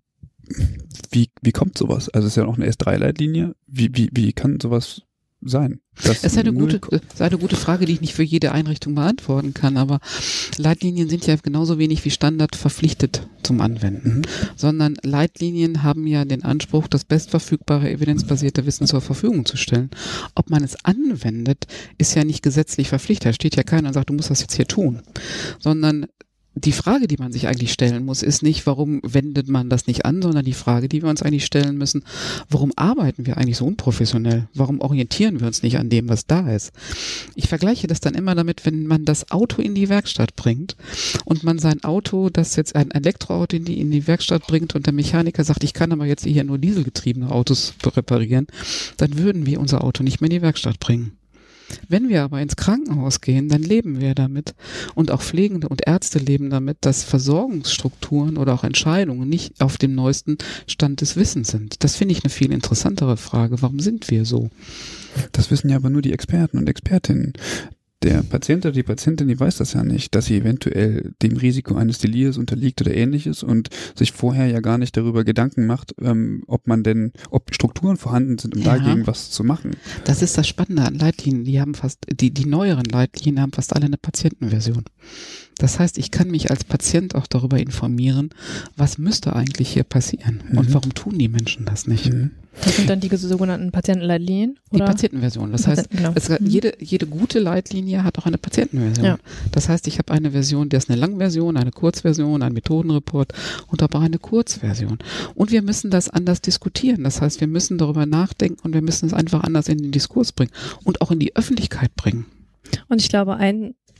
Wie, wie kommt sowas? Also es ist ja noch eine S drei Leitlinie. Wie, wie, wie kann sowas sein? Das ist eine gute, ist eine gute Frage, die ich nicht für jede Einrichtung beantworten kann, aber Leitlinien sind ja genauso wenig wie Standard verpflichtet zum Anwenden, mhm. sondern Leitlinien haben ja den Anspruch, das bestverfügbare evidenzbasierte Wissen zur Verfügung zu stellen. Ob man es anwendet, ist ja nicht gesetzlich verpflichtet. Da steht ja keiner und sagt, du musst das jetzt hier tun, sondern die Frage, die man sich eigentlich stellen muss, ist nicht, warum wendet man das nicht an, sondern die Frage, die wir uns eigentlich stellen müssen, warum arbeiten wir eigentlich so unprofessionell? Warum orientieren wir uns nicht an dem, was da ist? Ich vergleiche das dann immer damit, wenn man das Auto in die Werkstatt bringt und man sein Auto, das jetzt ein Elektroauto in die, in die Werkstatt bringt und der Mechaniker sagt, ich kann aber jetzt hier nur dieselgetriebene Autos reparieren, dann würden wir unser Auto nicht mehr in die Werkstatt bringen. Wenn wir aber ins Krankenhaus gehen, dann leben wir damit und auch Pflegende und Ärzte leben damit, dass Versorgungsstrukturen oder auch Entscheidungen nicht auf dem neuesten Stand des Wissens sind. Das finde ich eine viel interessantere Frage. Warum sind wir so? Das wissen ja aber nur die Experten und Expertinnen. Der Patient oder die Patientin, die weiß das ja nicht, dass sie eventuell dem Risiko eines Delirs unterliegt oder ähnliches und sich vorher ja gar nicht darüber Gedanken macht, ähm, ob man denn, ob Strukturen vorhanden sind, um ja. dagegen was zu machen. Das ist das Spannende an Leitlinien. Die haben fast, die, die neueren Leitlinien haben fast alle eine Patientenversion. Das heißt, ich kann mich als Patient auch darüber informieren, was müsste eigentlich hier passieren mhm. und warum tun die Menschen das nicht. Mhm. Das sind dann die sogenannten Patientenleitlinien? Die Patientenversion. Das heißt, genau. es, jede, jede gute Leitlinie hat auch eine Patientenversion. Ja. Das heißt, ich habe eine Version, der ist eine Langversion, eine Kurzversion, ein Methodenreport und aber auch eine Kurzversion. Und wir müssen das anders diskutieren. Das heißt, wir müssen darüber nachdenken und wir müssen es einfach anders in den Diskurs bringen und auch in die Öffentlichkeit bringen. Und ich glaube, ein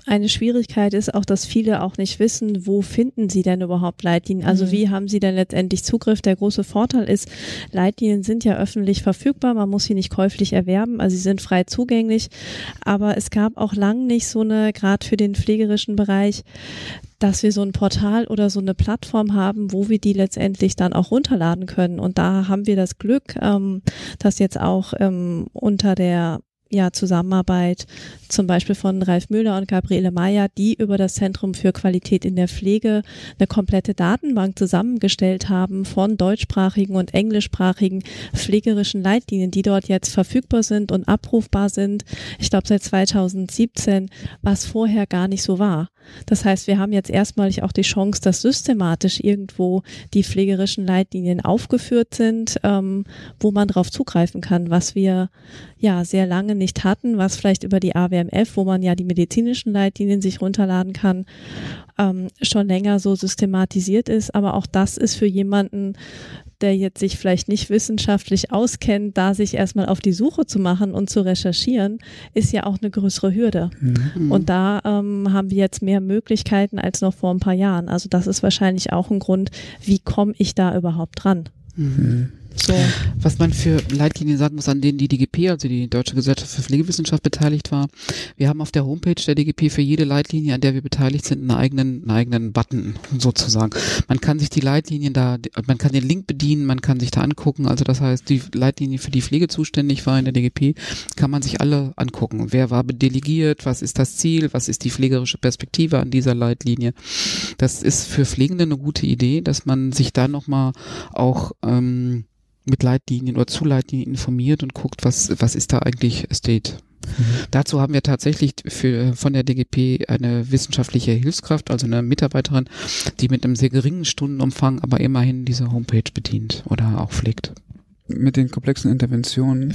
eine Schwierigkeit ist auch, dass viele auch nicht wissen, wo finden sie denn überhaupt Leitlinien? Also mhm. wie haben sie denn letztendlich Zugriff? Der große Vorteil ist, Leitlinien sind ja öffentlich verfügbar, man muss sie nicht käuflich erwerben, also sie sind frei zugänglich, aber es gab auch lang nicht so eine, gerade für den pflegerischen Bereich, dass wir so ein Portal oder so eine Plattform haben, wo wir die letztendlich dann auch runterladen können. Und da haben wir das Glück, ähm, dass jetzt auch ähm, unter der ja, Zusammenarbeit zum Beispiel von Ralf Müller und Gabriele Meyer, die über das Zentrum für Qualität in der Pflege eine komplette Datenbank zusammengestellt haben von deutschsprachigen und englischsprachigen pflegerischen Leitlinien, die dort jetzt verfügbar sind und abrufbar sind. Ich glaube seit zweitausendsiebzehn, was vorher gar nicht so war. Das heißt, wir haben jetzt erstmalig auch die Chance, dass systematisch irgendwo die pflegerischen Leitlinien aufgeführt sind, ähm, wo man drauf zugreifen kann, was wir ja sehr lange nicht hatten, was vielleicht über die A W M F, wo man ja die medizinischen Leitlinien sich runterladen kann, ähm, schon länger so systematisiert ist. Aber auch das ist für jemanden, der jetzt sich vielleicht nicht wissenschaftlich auskennt, da sich erstmal auf die Suche zu machen und zu recherchieren, ist ja auch eine größere Hürde. Mhm. Und da ähm, haben wir jetzt mehr Möglichkeiten als noch vor ein paar Jahren. Also das ist wahrscheinlich auch ein Grund, wie komme ich da überhaupt dran? Mhm. So. Was man für Leitlinien sagen muss, an denen die D G P, also die Deutsche Gesellschaft für Pflegewissenschaft, beteiligt war. Wir haben auf der Homepage der D G P für jede Leitlinie, an der wir beteiligt sind, einen eigenen, einen eigenen Button sozusagen. Man kann sich die Leitlinien da, man kann den Link bedienen, man kann sich da angucken. Also das heißt, die Leitlinie, für die Pflege zuständig war in der D G P, kann man sich alle angucken. Wer war delegiert? Was ist das Ziel? Was ist die pflegerische Perspektive an dieser Leitlinie? Das ist für Pflegende eine gute Idee, dass man sich da nochmal auch ähm, mit Leitlinien oder zu Leitlinien informiert und guckt, was was ist da eigentlich State. Mhm. Dazu haben wir tatsächlich für von der D G P eine wissenschaftliche Hilfskraft, also eine Mitarbeiterin, die mit einem sehr geringen Stundenumfang aber immerhin diese Homepage bedient oder auch pflegt. Mit den komplexen Interventionen,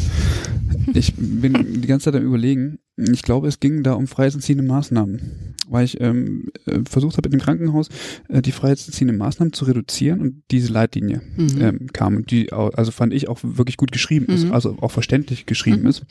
ich bin die ganze Zeit am Überlegen, ich glaube, es ging da um freiheitsentziehende Maßnahmen, weil ich ähm, versucht habe, in dem Krankenhaus äh, die freiheitsentziehenden Maßnahmen zu reduzieren und diese Leitlinie mhm. ähm, kam und die, also fand ich, auch wirklich gut geschrieben mhm. ist, also auch verständlich geschrieben mhm. ist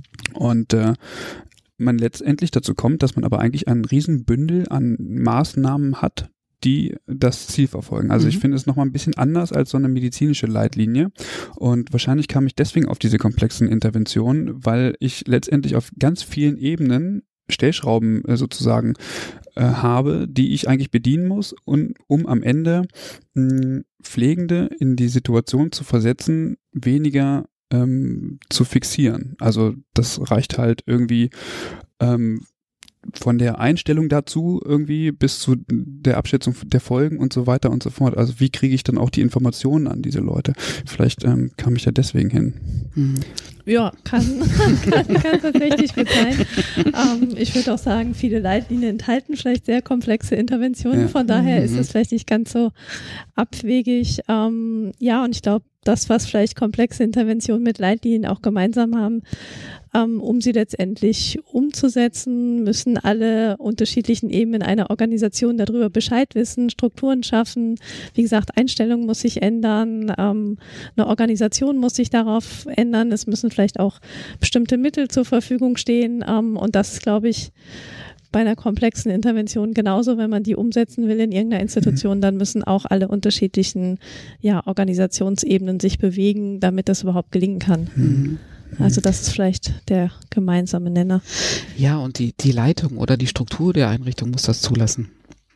und äh, man letztendlich dazu kommt, dass man aber eigentlich ein Riesenbündel an Maßnahmen hat, die das Ziel verfolgen. Also mhm. ich finde es nochmal ein bisschen anders als so eine medizinische Leitlinie und wahrscheinlich kam ich deswegen auf diese komplexen Interventionen, weil ich letztendlich auf ganz vielen Ebenen Stellschrauben äh, sozusagen äh, habe, die ich eigentlich bedienen muss, und um am Ende mh, Pflegende in die Situation zu versetzen, weniger ähm, zu fixieren. Also das reicht halt irgendwie ähm, von der Einstellung dazu irgendwie bis zu der Abschätzung der Folgen und so weiter und so fort. Also wie kriege ich dann auch die Informationen an diese Leute? Vielleicht ähm, kam ich ja deswegen hin. Mhm. Ja, kann, kann, kann tatsächlich gut sein. Ähm, ich würde auch sagen, viele Leitlinien enthalten vielleicht sehr komplexe Interventionen. Ja. Von daher mhm. ist es vielleicht nicht ganz so abwegig. Ähm, ja, und ich glaube, das, was vielleicht komplexe Interventionen mit Leitlinien auch gemeinsam haben, ähm, um sie letztendlich umzusetzen, müssen alle unterschiedlichen Ebenen einer Organisation darüber Bescheid wissen, Strukturen schaffen. Wie gesagt, Einstellung muss sich ändern, ähm, eine Organisation muss sich darauf ändern. Es müssen vielleicht auch bestimmte Mittel zur Verfügung stehen. Ähm, und das ist, glaube ich, bei einer komplexen Intervention genauso, wenn man die umsetzen will in irgendeiner Institution, dann müssen auch alle unterschiedlichen ja, Organisationsebenen sich bewegen, damit das überhaupt gelingen kann. Mhm. Also das ist vielleicht der gemeinsame Nenner. Ja, und die, die Leitung oder die Struktur der Einrichtung muss das zulassen.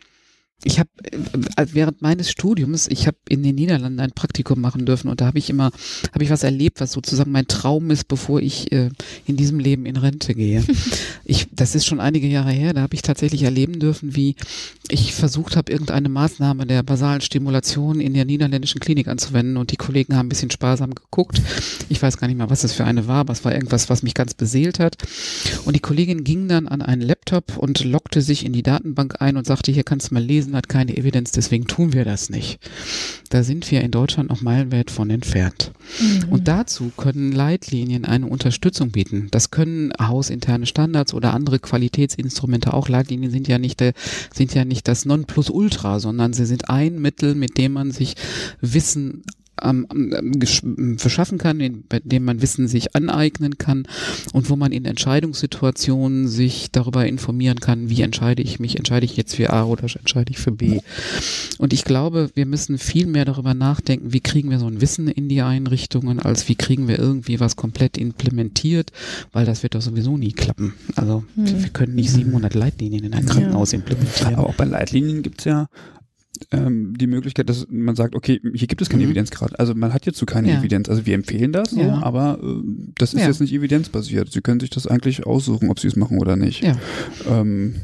Ich habe während meines Studiums, ich habe in den Niederlanden ein Praktikum machen dürfen und da habe ich immer, habe ich was erlebt, was sozusagen mein Traum ist, bevor ich äh, in diesem Leben in Rente gehe. Ich, das ist schon einige Jahre her, da habe ich tatsächlich erleben dürfen, wie ich versucht habe, irgendeine Maßnahme der basalen Stimulation in der niederländischen Klinik anzuwenden und die Kollegen haben ein bisschen sparsam geguckt. Ich weiß gar nicht mehr, was das für eine war, aber es war irgendwas, was mich ganz beseelt hat. Und die Kollegin ging dann an einen Laptop und loggte sich in die Datenbank ein und sagte, hier kannst du mal lesen, hat keine Evidenz, deswegen tun wir das nicht. Da sind wir in Deutschland noch meilenweit von entfernt. Mhm. Und dazu können Leitlinien eine Unterstützung bieten. Das können hausinterne Standards oder andere Qualitätsinstrumente auch. Leitlinien sind ja nicht der, sind ja nicht das Nonplusultra, sondern sie sind ein Mittel, mit dem man sich Wissen ähm, gesch- verschaffen kann, in, bei dem man Wissen sich aneignen kann und wo man in Entscheidungssituationen sich darüber informieren kann, wie entscheide ich mich, entscheide ich jetzt für A oder entscheide ich für B. Und ich glaube, wir müssen viel mehr darüber nachdenken, wie kriegen wir so ein Wissen in die Einrichtungen, als wie kriegen wir irgendwie was komplett implementiert, weil das wird doch sowieso nie klappen. Also hm. wir können nicht siebenhundert Leitlinien in ein Krankenhaus ja. implementieren. Aber auch bei Leitlinien gibt es ja ähm, die Möglichkeit, dass man sagt, okay, hier gibt es keine mhm. Evidenz gerade. Also man hat hierzu keine ja. Evidenz. Also wir empfehlen das, ja. so, aber äh, das ist ja. jetzt nicht evidenzbasiert. Sie können sich das eigentlich aussuchen, ob Sie es machen oder nicht. Ja. Ähm,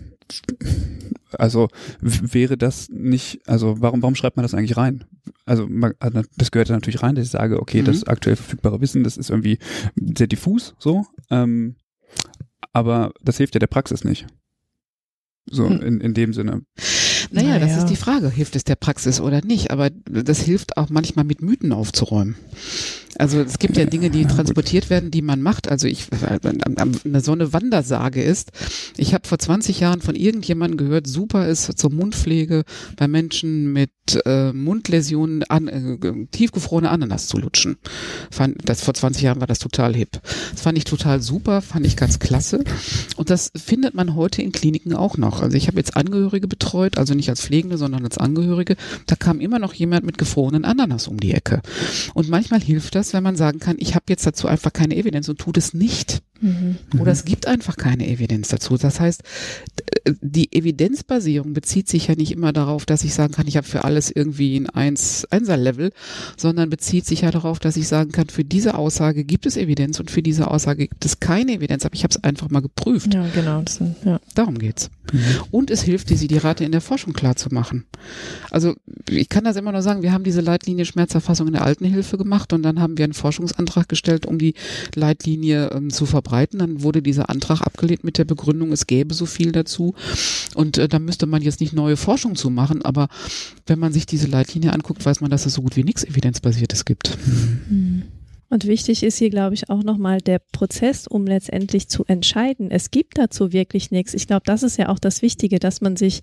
also w- wäre das nicht, also warum, warum schreibt man das eigentlich rein? Also man, das gehört da natürlich rein, dass ich sage, okay, mhm. das aktuell verfügbare Wissen, das ist irgendwie sehr diffus, so, ähm, aber das hilft ja der Praxis nicht. So, mhm. in, in dem Sinne. Naja, naja, das ist die Frage, hilft es der Praxis oder nicht, aber das hilft auch manchmal mit Mythen aufzuräumen. Also es gibt ja Dinge, die transportiert werden, die man macht. Also ich, eine so eine Wandersage ist, ich habe vor zwanzig Jahren von irgendjemandem gehört, super ist zur Mundpflege bei Menschen mit äh, Mundläsionen an, äh, tiefgefrorene Ananas zu lutschen. Fand, das, vor zwanzig Jahren war das total hip. Das fand ich total super, fand ich ganz klasse. Und das findet man heute in Kliniken auch noch. Also ich habe jetzt Angehörige betreut, also nicht als Pflegende, sondern als Angehörige. Da kam immer noch jemand mit gefrorenen Ananas um die Ecke. Und manchmal hilft das, wenn man sagen kann, ich habe jetzt dazu einfach keine Evidenz und tut es nicht. Mhm. Oder es gibt einfach keine Evidenz dazu. Das heißt, die Evidenzbasierung bezieht sich ja nicht immer darauf, dass ich sagen kann, ich habe für alles irgendwie ein eins, Einser-Level, sondern bezieht sich ja darauf, dass ich sagen kann, für diese Aussage gibt es Evidenz und für diese Aussage gibt es keine Evidenz, aber ich habe es einfach mal geprüft. Ja, genau. Das, ja. Darum geht's. Mhm. Und es hilft, die Rate in der Forschung klar zu machen. Also ich kann das immer nur sagen, wir haben diese Leitlinie Schmerzerfassung in der Altenhilfe gemacht und dann haben wir einen Forschungsantrag gestellt, um die Leitlinie ähm, zu verbreiten. Dann wurde dieser Antrag abgelehnt mit der Begründung, es gäbe so viel dazu und äh, da müsste man jetzt nicht neue Forschung zu machen, aber wenn man sich diese Leitlinie anguckt, weiß man, dass es so gut wie nichts Evidenzbasiertes gibt. Mhm. Und wichtig ist hier, glaube ich, auch nochmal der Prozess, um letztendlich zu entscheiden. Es gibt dazu wirklich nichts. Ich glaube, das ist ja auch das Wichtige, dass man sich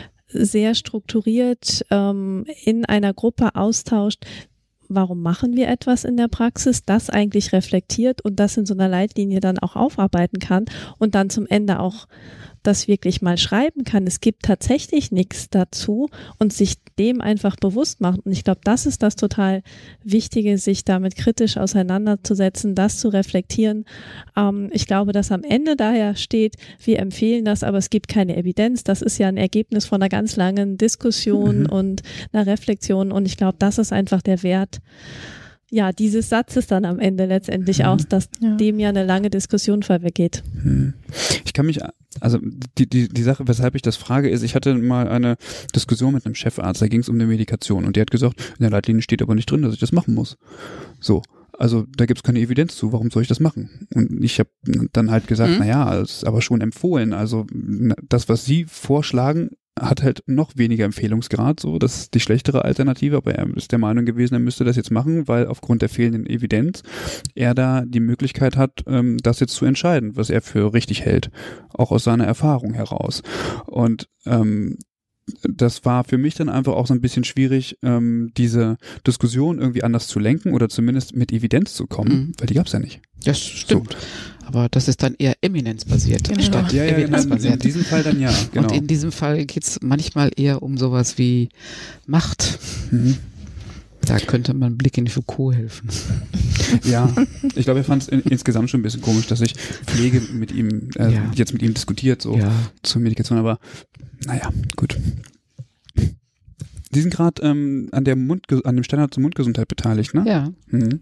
sehr strukturiert ähm, in einer Gruppe austauscht. Warum machen wir etwas in der Praxis, das eigentlich reflektiert und das in so einer Leitlinie dann auch aufarbeiten kann und dann zum Ende auch das wirklich mal schreiben kann. Es gibt tatsächlich nichts dazu und sich dem einfach bewusst machen. Und ich glaube, das ist das total Wichtige, sich damit kritisch auseinanderzusetzen, das zu reflektieren. Ähm, ich glaube, dass am Ende daher steht, wir empfehlen das, aber es gibt keine Evidenz. Das ist ja ein Ergebnis von einer ganz langen Diskussion mhm. und einer Reflexion. Und ich glaube, das ist einfach der Wert, ja, dieses Satzes dann am Ende letztendlich mhm. aus, dass ja. dem ja eine lange Diskussion vorweggeht. Ich kann mich, also die, die, die Sache, weshalb ich das frage, ist, ich hatte mal eine Diskussion mit einem Chefarzt, da ging es um eine Medikation und der hat gesagt, in der Leitlinie steht aber nicht drin, dass ich das machen muss. So. Also da gibt es keine Evidenz zu, warum soll ich das machen? Und ich habe dann halt gesagt, mhm. naja, es ist aber schon empfohlen. Also das, was Sie vorschlagen, hat halt noch weniger Empfehlungsgrad, so, das ist die schlechtere Alternative, aber er ist der Meinung gewesen, er müsste das jetzt machen, weil aufgrund der fehlenden Evidenz er da die Möglichkeit hat, ähm, das jetzt zu entscheiden, was er für richtig hält, auch aus seiner Erfahrung heraus. Und ähm, das war für mich dann einfach auch so ein bisschen schwierig, ähm, diese Diskussion irgendwie anders zu lenken oder zumindest mit Evidenz zu kommen, mhm. weil die gab es ja nicht. Das stimmt. So. Aber das ist dann eher eminenzbasiert genau. statt ja, ja, evidenzbasiert. In diesem Fall dann ja. Genau. Und in diesem Fall geht es manchmal eher um sowas wie Macht. Mhm. Da könnte man einen Blick in Foucault helfen. Ja, ich glaube, er fand es in, insgesamt schon ein bisschen komisch, dass ich Pflege mit ihm, äh, ja. jetzt mit ihm diskutiert, so ja. zur Medikation, aber naja, gut. Sie sind gerade ähm, an der Mund, an dem Standard zur Mundgesundheit beteiligt, ne? Ja. Mhm.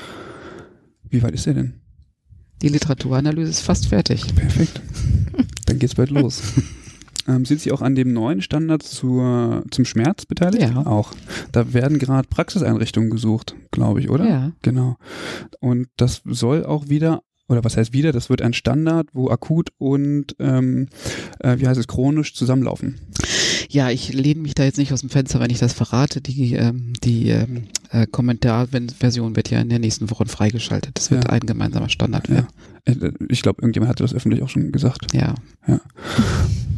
Wie weit ist der denn? Die Literaturanalyse ist fast fertig. Perfekt. Dann geht's bald los. Ähm, sind Sie auch an dem neuen Standard zur, zum Schmerz beteiligt? Ja. Auch. Da werden gerade Praxiseinrichtungen gesucht, glaube ich, oder? Ja. Genau. Und das soll auch wieder, oder was heißt wieder, das wird ein Standard, wo akut und, ähm, äh, wie heißt es, chronisch zusammenlaufen. Ja, ich lehne mich da jetzt nicht aus dem Fenster, wenn ich das verrate. Die, ähm, die ähm, äh, Kommentarversion wird ja in der nächsten Woche freigeschaltet. Das wird ja. ein gemeinsamer Standard werden. Ja. Ich glaube, irgendjemand hatte das öffentlich auch schon gesagt. Ja. Ja.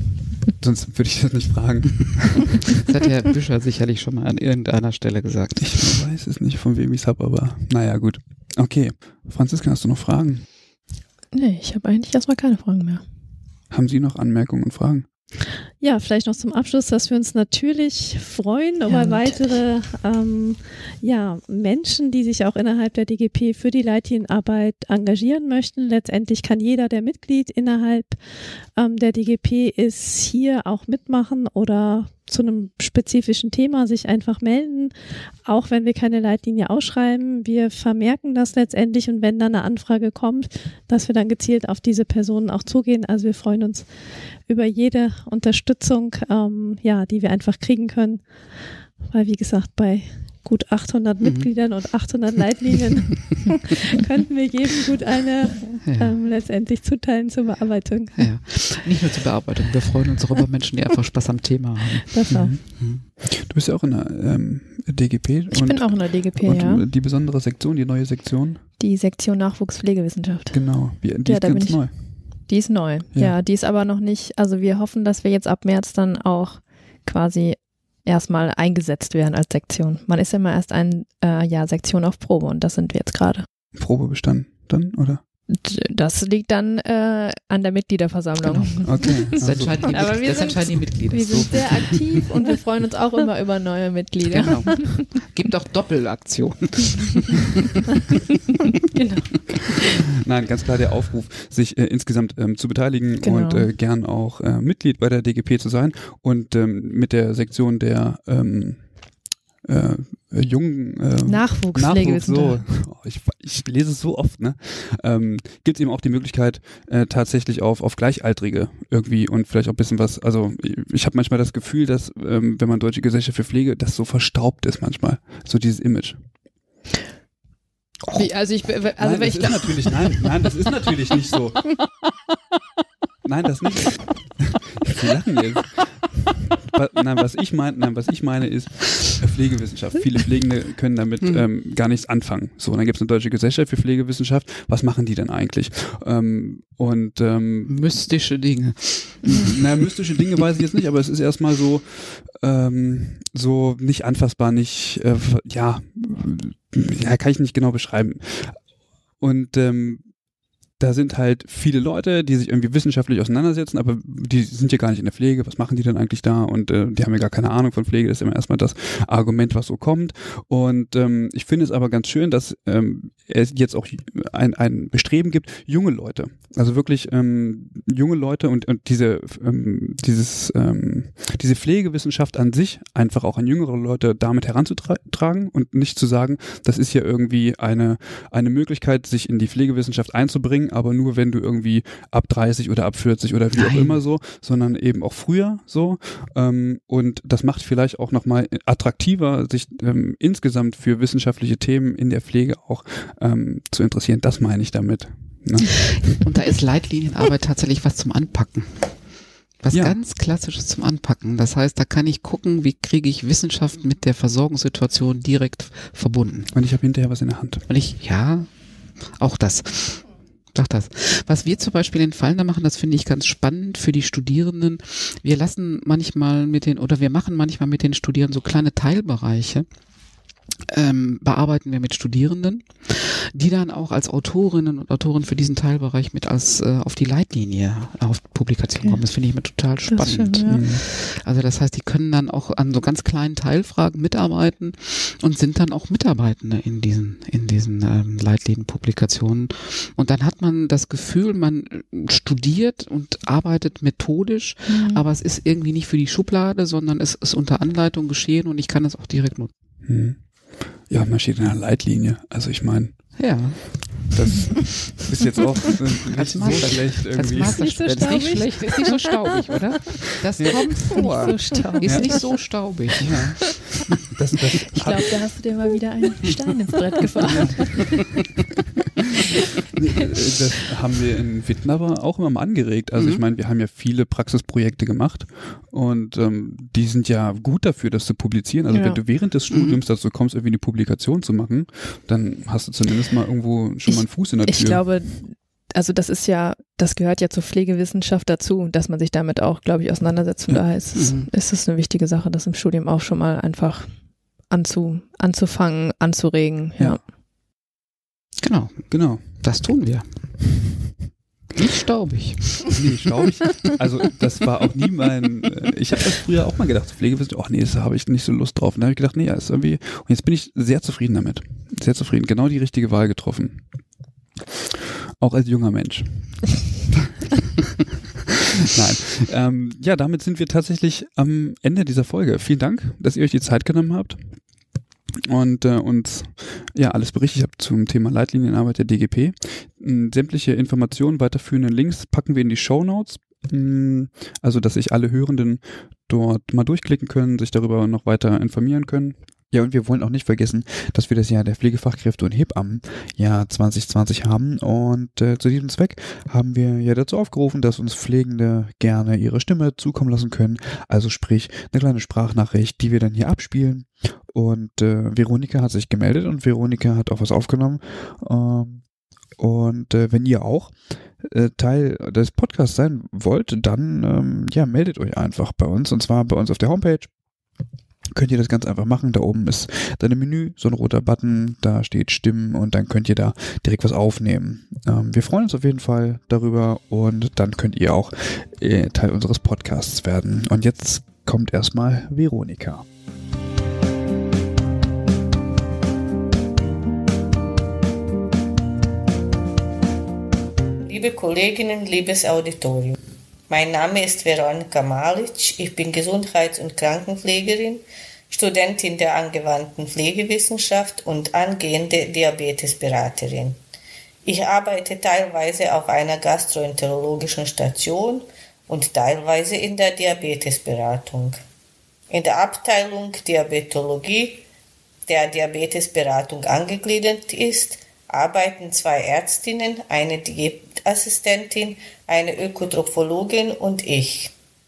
Sonst würde ich das nicht fragen. Das hat Herr Büscher sicherlich schon mal an irgendeiner Stelle gesagt. Ich weiß es nicht, von wem ich es habe, aber naja, gut. Okay, Franziska, hast du noch Fragen? Nee, ich habe eigentlich erstmal keine Fragen mehr. Haben Sie noch Anmerkungen und Fragen? Ja, vielleicht noch zum Abschluss, dass wir uns natürlich freuen über Ja, weitere ähm, ja, Menschen, die sich auch innerhalb der D G P für die Leitlinienarbeit engagieren möchten. Letztendlich kann jeder, der Mitglied innerhalb ähm, der D G P ist, hier auch mitmachen oder zu einem spezifischen Thema sich einfach melden, auch wenn wir keine Leitlinie ausschreiben. Wir vermerken das letztendlich und wenn dann eine Anfrage kommt, dass wir dann gezielt auf diese Personen auch zugehen. Also wir freuen uns über jede Unterstützung, ähm, ja, die wir einfach kriegen können, weil wie gesagt, bei gut achthundert mhm. Mitgliedern und achthundert Leitlinien könnten wir jedem gut eine ja. ähm, letztendlich zuteilen zur Bearbeitung. Ja. Nicht nur zur Bearbeitung, wir freuen uns auch über Menschen, die einfach Spaß am Thema haben. Das auch. Mhm. Du bist ja auch in der ähm, D G P. Ich und, bin auch in der D G P, und ja. Die besondere Sektion, die neue Sektion? Die Sektion Nachwuchspflegewissenschaft. Genau, die, die ja, ist da ganz bin ich, neu. Die ist neu, ja. ja. Die ist aber noch nicht, also wir hoffen, dass wir jetzt ab März dann auch quasi erstmal eingesetzt werden als Sektion. Man ist ja immer erst ein äh, Jahr Sektion auf Probe und das sind wir jetzt gerade. Probe bestanden dann, oder? Das liegt dann äh, an der Mitgliederversammlung. Genau. Okay. Das Also. entscheiden die, Aber wir das sind, entscheiden die Mitglieder. Wir sind sehr aktiv und wir freuen uns auch immer über neue Mitglieder. Genau. Gibt auch Doppelaktionen. Genau. Nein, ganz klar der Aufruf, sich äh, insgesamt ähm, zu beteiligen Genau. und äh, gern auch äh, Mitglied bei der D G P zu sein und ähm, mit der Sektion der ähm, äh, jungen äh, Nachwuchspflegewissenschaft. Nachwuchs, so, oh, ich, ich lese es so oft, ne? Ähm, gibt es eben auch die Möglichkeit, äh, tatsächlich auf, auf Gleichaltrige irgendwie und vielleicht auch ein bisschen was, also ich, ich habe manchmal das Gefühl, dass ähm, wenn man Deutsche Gesellschaft für Pflege, das so verstaubt ist manchmal, so dieses Image. Oh. Wie, also ich, also nein, wenn das ich ist natürlich, nein, nein, das ist natürlich nicht so. Nein, das nicht. Sie lachen jetzt. Nein, was ich meine, nein, was ich meine ist Pflegewissenschaft. Viele Pflegende können damit hm. ähm, gar nichts anfangen. So, und dann gibt es eine Deutsche Gesellschaft für Pflegewissenschaft. Was machen die denn eigentlich? Ähm, und ähm, mystische Dinge. Na, mystische Dinge weiß ich jetzt nicht, aber es ist erstmal so, ähm, so nicht anfassbar, nicht, äh, ja, ja, kann ich nicht genau beschreiben. Und ähm, da sind halt viele Leute, die sich irgendwie wissenschaftlich auseinandersetzen, aber die sind ja gar nicht in der Pflege. Was machen die denn eigentlich da? Und äh, die haben ja gar keine Ahnung von Pflege. Das ist immer erstmal das Argument, was so kommt. Und ähm, ich finde es aber ganz schön, dass ähm, es jetzt auch ein, ein Bestreben gibt, junge Leute, also wirklich ähm, junge Leute und, und diese ähm, dieses ähm, diese Pflegewissenschaft an sich einfach auch an jüngere Leute damit heranzutragen und nicht zu sagen, das ist ja irgendwie eine eine Möglichkeit, sich in die Pflegewissenschaft einzubringen, aber nur wenn du irgendwie ab dreißig oder ab vierzig oder wie Nein. auch immer so, sondern eben auch früher so. Ähm, und das macht vielleicht auch nochmal attraktiver, sich ähm, insgesamt für wissenschaftliche Themen in der Pflege auch ähm, zu interessieren. Das meine ich damit. Ne? Und da ist Leitlinienarbeit tatsächlich was zum Anpacken. Was ja. ganz Klassisches zum Anpacken. Das heißt, da kann ich gucken, wie kriege ich Wissenschaft mit der Versorgungssituation direkt verbunden. Und ich habe hinterher was in der Hand. Und ich, ja, auch das. Doch das. Was wir zum Beispiel in Fallner machen, das finde ich ganz spannend für die Studierenden. Wir lassen manchmal mit den, oder wir machen manchmal mit den Studierenden so kleine Teilbereiche. Ähm, bearbeiten wir mit Studierenden, die dann auch als Autorinnen und Autoren für diesen Teilbereich mit als äh, auf die Leitlinie auf Publikation kommen. Das finde ich immer total spannend. Schön, ja. Also das heißt, die können dann auch an so ganz kleinen Teilfragen mitarbeiten und sind dann auch Mitarbeitende in diesen in diesen ähm, Leitlinienpublikationen. Und dann hat man das Gefühl, man studiert und arbeitet methodisch, mhm. aber es ist irgendwie nicht für die Schublade, sondern es ist unter Anleitung geschehen und ich kann es auch direkt nutzen. Mhm. Ja, man steht in einer Leitlinie. Also ich meine, ja. das ist jetzt auch äh, nicht so schlecht irgendwie. Das ist nicht so nicht schlecht, ist nicht so staubig, oder? Das ja. kommt vor. Nicht so staubig. Ist ja. nicht so staubig. Ja. Das, das ich glaube, da hast du dir mal wieder einen Stein ins Brett gefahren. Das haben wir in Witten aber auch immer mal angeregt. Also mhm. ich meine, wir haben ja viele Praxisprojekte gemacht und ähm, die sind ja gut dafür, das zu publizieren. Also ja. wenn du während des Studiums mhm. dazu kommst, irgendwie eine Publikation zu machen, dann hast du zumindest mal irgendwo schon ich, mal einen Fuß in der Tür. Ich glaube, also das ist ja, das gehört ja zur Pflegewissenschaft dazu, dass man sich damit auch, glaube ich, auseinandersetzt. Von Ja. daher ist es, Mhm. ist es eine wichtige Sache, das im Studium auch schon mal einfach anzu, anzufangen, anzuregen. Ja. Ja. Genau, Genau. das tun wir. Nicht staubig. Nee, staubig. Also das war auch nie mein, äh, ich habe das früher auch mal gedacht, Pflegewissenschaft, ach nee, da habe ich nicht so Lust drauf. Und da habe ich gedacht, nee, ja, ist irgendwie, und jetzt bin ich sehr zufrieden damit. Sehr zufrieden, genau die richtige Wahl getroffen. Auch als junger Mensch. Nein. Ähm, ja, damit sind wir tatsächlich am Ende dieser Folge. Vielen Dank, dass ihr euch die Zeit genommen habt und äh, uns ja alles berichtet habt zum Thema Leitlinienarbeit der D G P. M, sämtliche Informationen, weiterführenden Links packen wir in die Shownotes, m, also dass sich alle Hörenden dort mal durchklicken können, sich darüber noch weiter informieren können. Ja, und wir wollen auch nicht vergessen, dass wir das Jahr der Pflegefachkräfte und Hebammen Jahr zwanzig zwanzig haben und äh, zu diesem Zweck haben wir ja dazu aufgerufen, dass uns Pflegende gerne ihre Stimme zukommen lassen können, also sprich eine kleine Sprachnachricht, die wir dann hier abspielen und äh, Veronika hat sich gemeldet und Veronika hat auch was aufgenommen ähm, und äh, wenn ihr auch äh, Teil des Podcasts sein wollt, dann ähm, ja, meldet euch einfach bei uns und zwar bei uns auf der Homepage. Könnt ihr das ganz einfach machen. Da oben ist dann ein Menü, so ein roter Button, da steht Stimmen und dann könnt ihr da direkt was aufnehmen. Ähm, wir freuen uns auf jeden Fall darüber und dann könnt ihr auch äh, Teil unseres Podcasts werden. Und jetzt kommt erstmal Veronika. Liebe Kolleginnen, liebes Auditorium. Mein Name ist Veronika Malic, ich bin Gesundheits- und Krankenpflegerin, Studentin der angewandten Pflegewissenschaft und angehende Diabetesberaterin. Ich arbeite teilweise auf einer gastroenterologischen Station und teilweise in der Diabetesberatung. In der Abteilung Diabetologie, der Diabetesberatung angegliedert ist, arbeiten zwei Ärztinnen, eine Diätassistentin, eine Ökotrophologin und ich.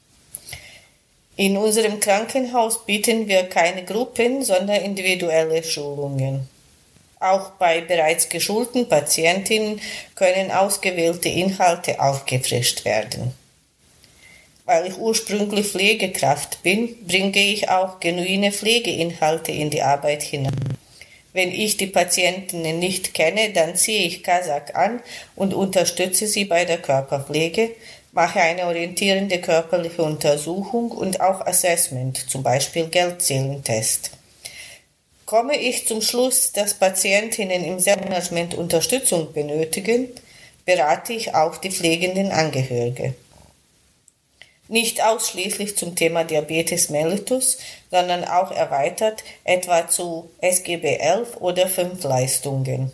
In unserem Krankenhaus bieten wir keine Gruppen, sondern individuelle Schulungen. Auch bei bereits geschulten Patientinnen können ausgewählte Inhalte aufgefrischt werden. Weil ich ursprünglich Pflegekraft bin, bringe ich auch genuine Pflegeinhalte in die Arbeit hinein. Wenn ich die Patientinnen nicht kenne, dann ziehe ich Kasak an und unterstütze sie bei der Körperpflege, mache eine orientierende körperliche Untersuchung und auch Assessment, zum Beispiel Geldzählentest. Komme ich zum Schluss, dass Patientinnen im Selbstmanagement Unterstützung benötigen, berate ich auch die pflegenden Angehörige. Nicht ausschließlich zum Thema Diabetes mellitus, sondern auch erweitert etwa zu S G B elf oder fünf Leistungen.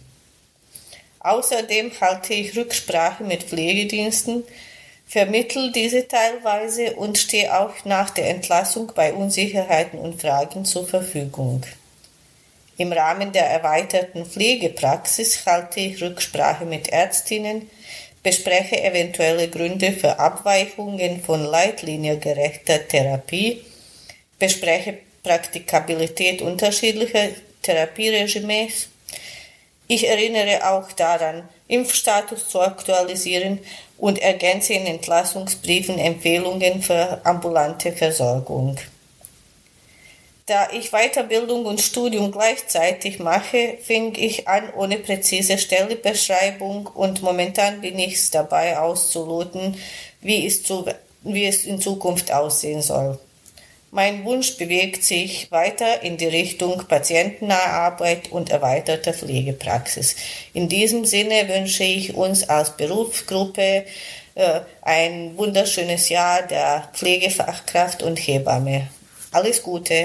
Außerdem halte ich Rücksprache mit Pflegediensten, vermittle diese teilweise und stehe auch nach der Entlassung bei Unsicherheiten und Fragen zur Verfügung. Im Rahmen der erweiterten Pflegepraxis halte ich Rücksprache mit Ärztinnen, bespreche eventuelle Gründe für Abweichungen von leitliniengerechter Therapie, bespreche Praktikabilität unterschiedlicher Therapieregimes. Ich erinnere auch daran, Impfstatus zu aktualisieren und ergänze in Entlassungsbriefen Empfehlungen für ambulante Versorgung. Da ich Weiterbildung und Studium gleichzeitig mache, fing ich an ohne präzise Stellenbeschreibung und momentan bin ich dabei auszuloten, wie es, zu, wie es in Zukunft aussehen soll. Mein Wunsch bewegt sich weiter in die Richtung patientennahe Arbeit und erweiterter Pflegepraxis. In diesem Sinne wünsche ich uns als Berufsgruppe äh, ein wunderschönes Jahr der Pflegefachkraft und Hebamme. Alles Gute!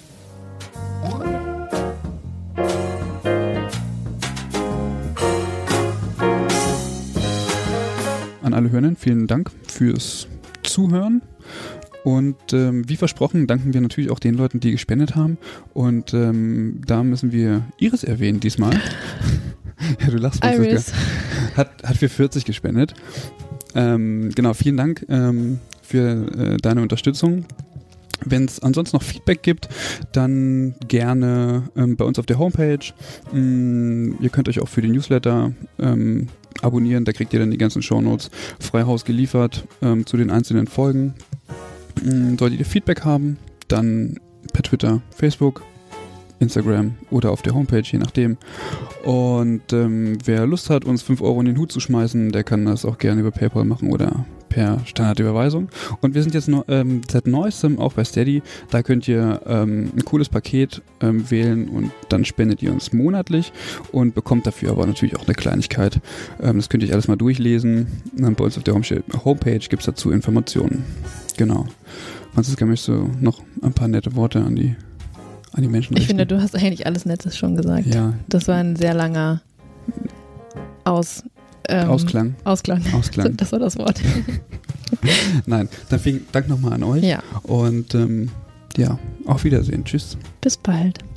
An alle Hörerinnen, vielen Dank fürs Zuhören. Und ähm, wie versprochen, danken wir natürlich auch den Leuten, die gespendet haben. Und ähm, da müssen wir Iris erwähnen diesmal. Ja, du lachst. Iris. Hat, hat für vierzig gespendet. Ähm, genau, vielen Dank ähm, für äh, deine Unterstützung. Wenn es ansonsten noch Feedback gibt, dann gerne ähm, bei uns auf der Homepage. Ähm, ihr könnt euch auch für den Newsletter ähm, abonnieren, da kriegt ihr dann die ganzen Shownotes frei Haus geliefert ähm, zu den einzelnen Folgen. Ähm, solltet ihr Feedback haben, dann per Twitter, Facebook, Instagram oder auf der Homepage, je nachdem. Und ähm, wer Lust hat, uns fünf Euro in den Hut zu schmeißen, der kann das auch gerne über PayPal machen oder per Standardüberweisung. Und wir sind jetzt noch, ähm, seit neuestem auch bei Steady. Da könnt ihr ähm, ein cooles Paket ähm, wählen und dann spendet ihr uns monatlich und bekommt dafür aber natürlich auch eine Kleinigkeit. Ähm, das könnt ihr euch alles mal durchlesen. Und bei uns auf der Homepage gibt es dazu Informationen. Genau. Franziska, möchtest du noch ein paar nette Worte an die an die Menschen richten? Ich finde, du hast eigentlich alles Nettes schon gesagt. Ja. Das war ein sehr langer Aus, ähm, Ausklang. Ausklang. Ausklang. Das war das Wort. Nein, dann vielen Dank nochmal an euch. Ja. Und ähm, ja, auf Wiedersehen. Tschüss. Bis bald.